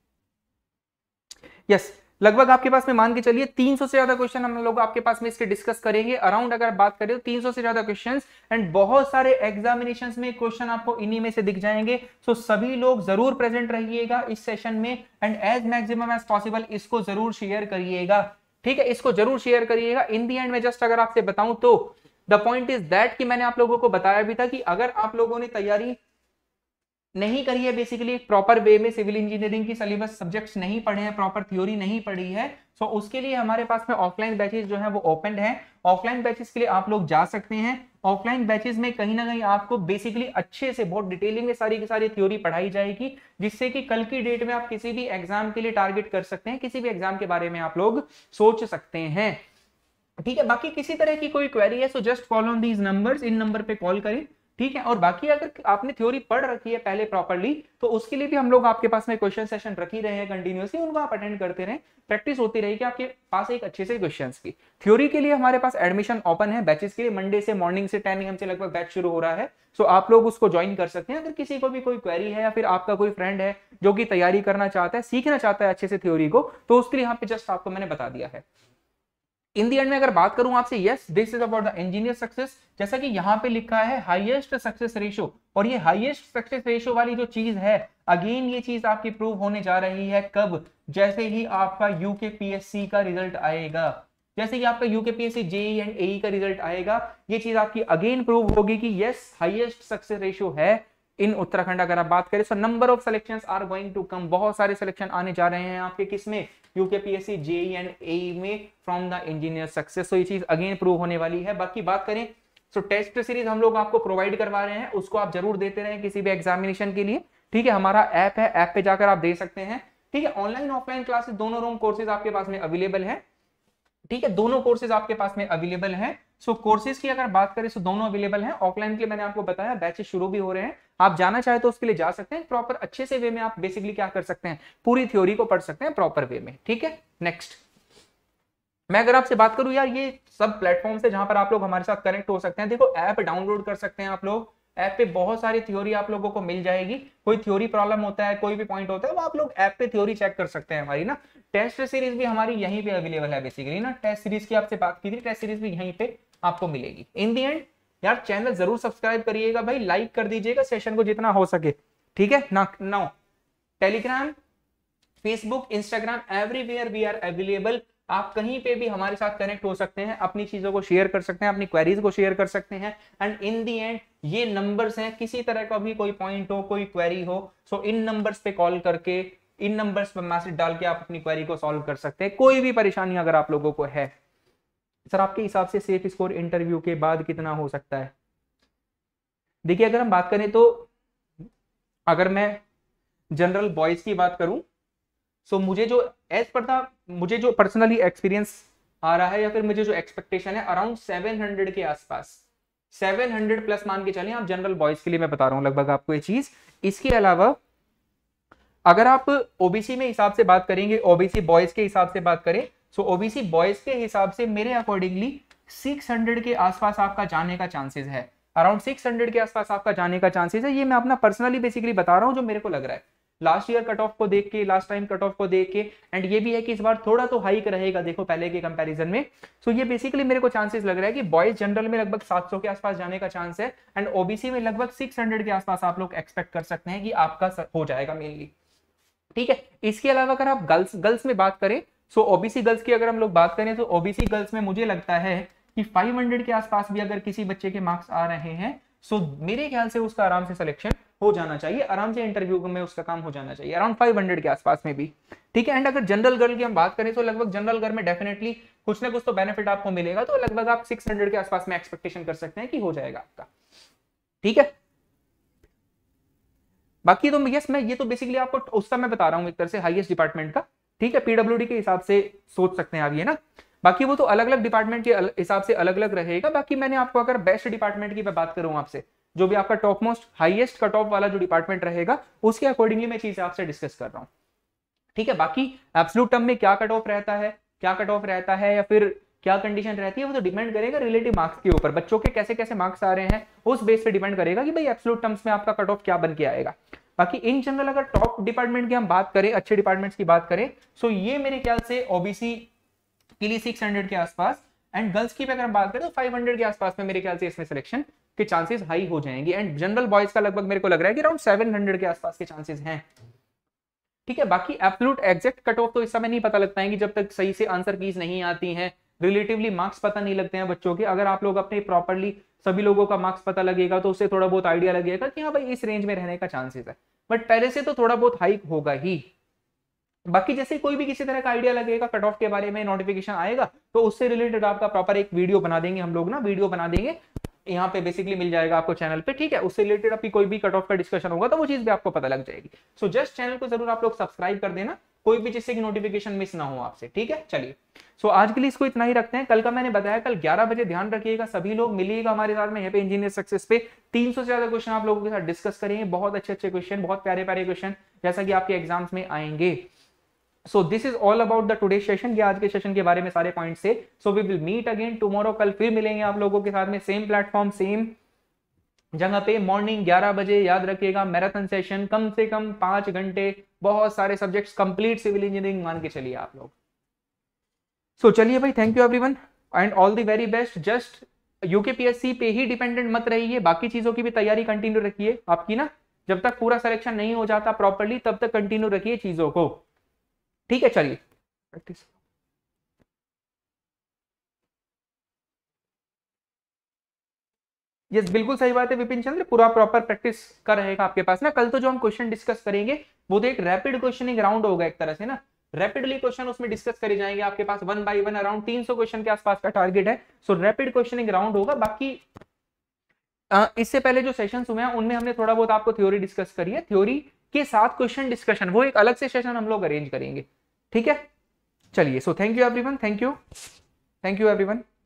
यस yes, लगभग आपके पास में मान के चलिए तीन सौ से ज्यादा क्वेश्चन हम लोग आपके पास में इसके डिस्कस करेंगे। अराउंड अगर बात करें तो तीन सौ से ज्यादा क्वेश्चंस, एंड बहुत सारे एग्जामिनेशंस में क्वेश्चन आपको इन्हीं में से दिख जाएंगे। सो सभी लोग जरूर प्रेजेंट रहिएगा इस सेशन में, and as maximum as possible इसको जरूर शेयर करिएगा। ठीक है, इसको जरूर शेयर करिएगा। इन दी एंड में जस्ट अगर आपसे बताऊं तो द पॉइंट इज दैट कि मैंने आप लोगों को बताया भी था कि अगर आप लोगों ने तैयारी नहीं करी है, बेसिकली प्रॉपर वे में सिविल इंजीनियरिंग की सिलेबस सब्जेक्ट्स नहीं पढ़े हैं, प्रॉपर थ्योरी नहीं पढ़ी है, सो so उसके लिए हमारे पास में ऑफलाइन बैचेस जो है वो ओपन है। ऑफलाइन बैचेस के लिए आप लोग जा सकते हैं। ऑफलाइन बैचेस में कहीं ना कहीं आपको बेसिकली अच्छे से बहुत डिटेलिंग में सारी की सारी थ्योरी पढ़ाई जाएगी, जिससे कि कल की डेट में आप किसी भी एग्जाम के लिए टारगेट कर सकते हैं, किसी भी एग्जाम के बारे में आप लोग सोच सकते हैं। ठीक है, बाकी किसी तरह की कोई क्वेरी है so just call on these numbers, इन नंबर पे कॉल करें। ठीक है, और बाकी अगर आपने थ्योरी पढ़ रखी है पहले प्रॉपर्ली, तो उसके लिए भी हम लोग आपके पास में क्वेश्चन सेशन रख ही रहे हैं कंटिन्यूअसली, उनको आप अटेंड करते रहें, प्रैक्टिस होती रहेगी आपके पास एक अच्छे से क्वेश्चंस की। थ्योरी के लिए हमारे पास एडमिशन ओपन है बैचेस के लिए। मंडे से मॉर्निंग से टेन ए एम से लगभग बैच शुरू हो रहा है, सो आप लोग उसको ज्वाइन कर सकते हैं। अगर किसी को भी कोई क्वेरी है, या फिर आपका कोई फ्रेंड है जो कि तैयारी करना चाहता है, सीखना चाहता है अच्छे से थ्योरी को, तो उसके लिए यहाँ पे जस्ट आपको मैंने बता दिया है। इन दी एंड में अगर बात करूं आपसे, yes this is about the engineer success, जैसा कि यहाँ पे लिखा है हाईएस्ट सक्सेस रेशियो, और ये हाईएस्ट सक्सेस रेशियो वाली जो चीज है, अगेन ये चीज आपकी प्रूव होने जा रही है कब? जैसे ही आपका यूकेपीएससी का रिजल्ट आएगा, जैसे ही आपका यूकेपीएससी जेई एंड एई का रिजल्ट आएगा, ये चीज आपकी अगेन प्रूव होगी कि यस हाईएस्ट सक्सेस रेशियो है इन उत्तराखंड। अगर आप बात करें, so number of selections are going to come, बहुत सारे सिलेक्शन आने जा रहे हैं आपके किसमें? यूकेपीएससी, जेई एंड एई में from the engineer success. So ये चीज अगेन प्रूव होने वाली है। बाकी बात करें, सो टेस्ट सीरीज हम लोग आपको प्रोवाइड करवा रहे हैं, उसको आप जरूर देते रहें किसी भी एग्जामिनेशन के लिए। ठीक है, हमारा ऐप है, ऐप पे जाकर आप दे सकते हैं। ठीक है, ऑनलाइन ऑफलाइन क्लासेस दोनों रूम कोर्सेज आपके पास में अवेलेबल है। ठीक है, दोनों कोर्सेज आपके पास में अवेलेबल है। सो कोर्सेज की अगर बात करें तो दोनों अवेलेबल हैं। ऑफलाइन के लिए मैंने आपको बताया बैचेस शुरू भी हो रहे हैं, आप जाना चाहे तो उसके लिए जा सकते हैं। प्रॉपर अच्छे से वे में आप बेसिकली क्या कर सकते हैं, पूरी थ्योरी को पढ़ सकते हैं प्रॉपर वे में। ठीक है, नेक्स्ट मैं अगर आपसे बात करूं यार, ये सब प्लेटफॉर्म से जहां पर आप लोग हमारे साथ कनेक्ट हो सकते हैं। देखो, ऐप डाउनलोड कर सकते हैं आप लोग, ऐप पे बहुत सारी थ्योरी आप लोगों को मिल जाएगी। कोई थ्योरी प्रॉब्लम होता है, कोई भी पॉइंट होता है, वो आप लोग ऐप पे थ्योरी चेक कर सकते हैं हमारी ना। टेस्ट सीरीज भी हमारी यहीं पे अवेलेबल है बेसिकली ना। टेस्ट सीरीज की आपसे बात की थी, टेस्ट सीरीज भी यहीं पे आपको मिलेगी। इन दी एंड यार चैनल जरूर सब्सक्राइब करिएगा भाई, लाइक कर दीजिएगा सेशन को जितना हो सके, ठीक है ना। Now Telegram, Facebook, Instagram, everywhere we are available. आप कहीं पे भी हमारे साथ कनेक्ट हो सकते हैं, अपनी चीजों को शेयर कर सकते हैं, अपनी क्वेरीज को शेयर कर सकते हैं। एंड इन दी एंड ये नंबर्स हैं, किसी तरह का भी कोई पॉइंट हो, कोई क्वेरी हो, सो इन नंबर्स पे कॉल करके, इन नंबर्स पे मैसेज डाल के आप अपनी क्वेरी को सॉल्व कर सकते हैं। कोई भी परेशानी अगर आप लोगों को है, सर आपके हिसाब से सेफ स्कोर इंटरव्यू के बाद कितना हो सकता है? देखिए अगर हम बात करें तो अगर मैं जनरल बॉयज की बात करूं, सो मुझे जो एज पर था, मुझे जो पर्सनली एक्सपीरियंस आ रहा है या फिर मुझे जो एक्सपेक्टेशन है, अराउंड सेवन हंड्रेड के आसपास, सेवन हंड्रेड प्लस मान के चलिए आप जनरल बॉयज के लिए, मैं बता रहा हूं लगभग आपको ये चीज। इसके अलावा अगर आप ओबीसी में हिसाब से बात करेंगे, ओबीसी बॉयज के हिसाब से बात करें, सो ओबीसी बॉयज के हिसाब से मेरे अकॉर्डिंगली सिक्स हंड्रेड के आसपास आपका जाने का चांसेस है, अराउंड सिक्स हंड्रेड के आसपास आपका जाने का चांसेस है। ये मैं अपना पर्सनली बेसिकली बता रहा हूं जो मेरे को लग रहा है, लास्ट ईयर कट ऑफ को देख के, लास्ट टाइम कट ऑफ को देख के। एंड ये भी है कि इस बार थोड़ा तो हाइक रहेगा देखो पहले के कंपैरिजन में। सो ये बेसिकली मेरे को चांसेस लग रहा है कि बॉयज जनरल में लगभग सात सौ के आसपास जाने का चांस है, एंड ओबीसी में लगभग सिक्स हंड्रेड के आसपास आप लोग एक्सपेक्ट कर सकते हैं कि आपका हो जाएगा मेनली, ठीक है। इसके अलावा अगर आप गर्ल्स गर्ल्स में बात करें, सो ओबीसी गर्ल्स की अगर हम लोग बात करें तो ओबीसी गर्ल्स में मुझे लगता है कि फाइव हंड्रेड के आसपास भी अगर किसी बच्चे के मार्क्स आ रहे हैं, सो मेरे ख्याल से उसका आराम से सिलेक्शन हो जाना चाहिए, आराम से इंटरव्यू में उसका काम हो जाना चाहिए, अराउंड फाइव हंड्रेड के आसपास में भी, ठीक है। एंड अगर जनरल गर्ल की हम बात करें तो लगभग जनरल गर्ल में डेफिनेटली कुछ ना कुछ तो बेनिफिट आपको मिलेगा, तो लगभग आप सिक्स हंड्रेड के आसपास में एक्सपेक्टेशन कर सकते हैं कि हो जाएगा आपका, ठीक है। बाकी तो यस मैं ये तो बेसिकली आपको उसका मैं बता रहा हूं एक तरह से हाईएस्ट डिपार्टमेंट का, ठीक है। पीडब्ल्यूडी के हिसाब से सोच सकते हैं आप ये ना, बाकी वो तो अलग अलग डिपार्टमेंट के हिसाब से अलग अलग रहेगा। बाकी मैंने आपको अगर बेस्ट डिपार्टमेंट की मैं बात करूं आपसे, जो भी आपका top most highest cut off वाला जो डिपार्टमेंट रहेगा, उसके अकॉर्डिंगली मैं चीजें आपसे डिस्कस कर रहा हूं, ठीक है। बाकी एब्सोल्यूट टर्म में क्या कट ऑफ रहता है, क्या कट ऑफ रहता है या फिर क्या कंडीशन रहती है, वो तो डिपेंड करेगा रिलेटिव मार्क्स के ऊपर, बच्चों के कैसे कैसे मार्क्स आ रहे हैं उस बेस पे डिपेंड करेगा कि भाई एब्सोल्यूट टर्म्स में आपका कट ऑफ क्या बन के आएगा। बाकी इन जनरल अगर टॉप डिपार्टमेंट की हम बात करें, अच्छे डिपार्टमेंट्स की बात करें, सो ये मेरे ख्याल से ओबीसी के लिए सिक्स हंड्रेड के आसपास, एंड गर्ल्स की अगर हम बात करें तो फाइव हंड्रेड के आसपास में मेरे ख्याल से इसमें सिलेक्शन के चांसेस हाई हो जाएंगे। एंड जनरल बॉयज का लगभग मेरे को लग रहा है कि अराउंड सेवन हंड्रेड के आसपास के चांसेस हैं, ठीक है। बाकी एब्सोल्यूट एग्जैक्ट कट ऑफ तो इस समय नहीं पता लगता है कि जब तक सही से आंसर कीज नहीं आती हैं, रिलेटिवली मार्क्स पता नहीं लगते हैं बच्चों के। अगर आप लोग अपने प्रॉपरली सभी लोगों का मार्क्स पता लगेगा तो उससे थोड़ा बहुत आइडिया लगेगा कि हाँ भाई इस रेंज में रहने का चांसेस है, बट पहले से तो थोड़ा बहुत हाइक होगा ही। बाकी जैसे कोई भी किसी तरह का आइडिया लगेगा कट ऑफ के बारे में, नोटिफिकेशन आएगा तो उससे रिलेटेड आपका प्रॉपर एक वीडियो बना देंगे हम लोग ना, वीडियो बना देंगे यहाँ पे बेसिकली मिल जाएगा आपको चैनल पे, ठीक है। उससे रिलेटेड आपकी कोई भी कट ऑफ का डिस्कशन होगा तो वो चीज भी आपको पता लग जाएगी। सो जस्ट चैनल को जरूर आप लोग सब्सक्राइब कर देना, कोई भी जिससे कि नोटिफिकेशन मिस ना हो आपसे, ठीक है। चलिए सो आज के लिए इसको इतना ही रखते हैं। कल का मैंने बताया कल ग्यारह बजे ध्यान रखिएगा, सभी लोग मिलिएगा हमारे साथ में यहाँ पे इंजीनियर सक्सेस पे। तीन सौ से ज्यादा क्वेश्चन आप लोगों के साथ डिस्कस करेंगे, बहुत अच्छे अच्छे क्वेश्चन, बहुत प्यारे प्यारे क्वेश्चन, जैसा कि आपके एग्जाम्स में आएंगे। So this is all about the today session, ये आज के सेशन के बारे में सारे पॉइंट्स थे। So we will meet again tomorrow, कल फिर मिलेंगे आप लोगों के साथ में, सेम प्लेटफॉर्म सेम जगह पे, मॉर्निंग ग्यारह बजे। याद रखिएगा मैराथन सेशन, कम से कम पांच घंटे, बहुत सारे सब्जेक्ट्स, कंप्लीट सिविल इंजीनियरिंग मान के चलिए आप लोग। सो so, चलिए भाई, thank you everyone and all the very best. Just UKPSC पे ही डिपेंडेंट मत रहिए, बाकी चीजों की भी तैयारी कंटिन्यू रखिए आपकी ना, जब तक पूरा सिलेक्शन नहीं हो जाता प्रॉपर्ली तब तक कंटिन्यू रखिए चीजों को, ठीक है। चलिए प्रैक्टिस। यस yes, बिल्कुल सही बात है विपिन चंद्र, पूरा प्रॉपर प्रैक्टिस का रहेगा आपके पास ना। कल तो जो हम क्वेश्चन डिस्कस करेंगे वो तो एक रैपिड क्वेश्चनिंग राउंड होगा एक तरह से ना, रैपिडली क्वेश्चन उसमें डिस्कस करे जाएंगे आपके पास वन बाय वन, अराउंड तीन सौ क्वेश्चन के आसपास का टारगेट है। सो रैपिड क्वेश्चनिंग राउंड होगा। बाकी आ, इससे पहले जो सेशंस हुए हैं उनमें हमने थोड़ा बहुत आपको थ्योरी डिस्कस करी है, थ्योरी के साथ क्वेश्चन डिस्कशन, वो एक अलग से सेशन हम लोग अरेंज करेंगे, ठीक है। चलिए so thank you everyone, thank you thank you everyone.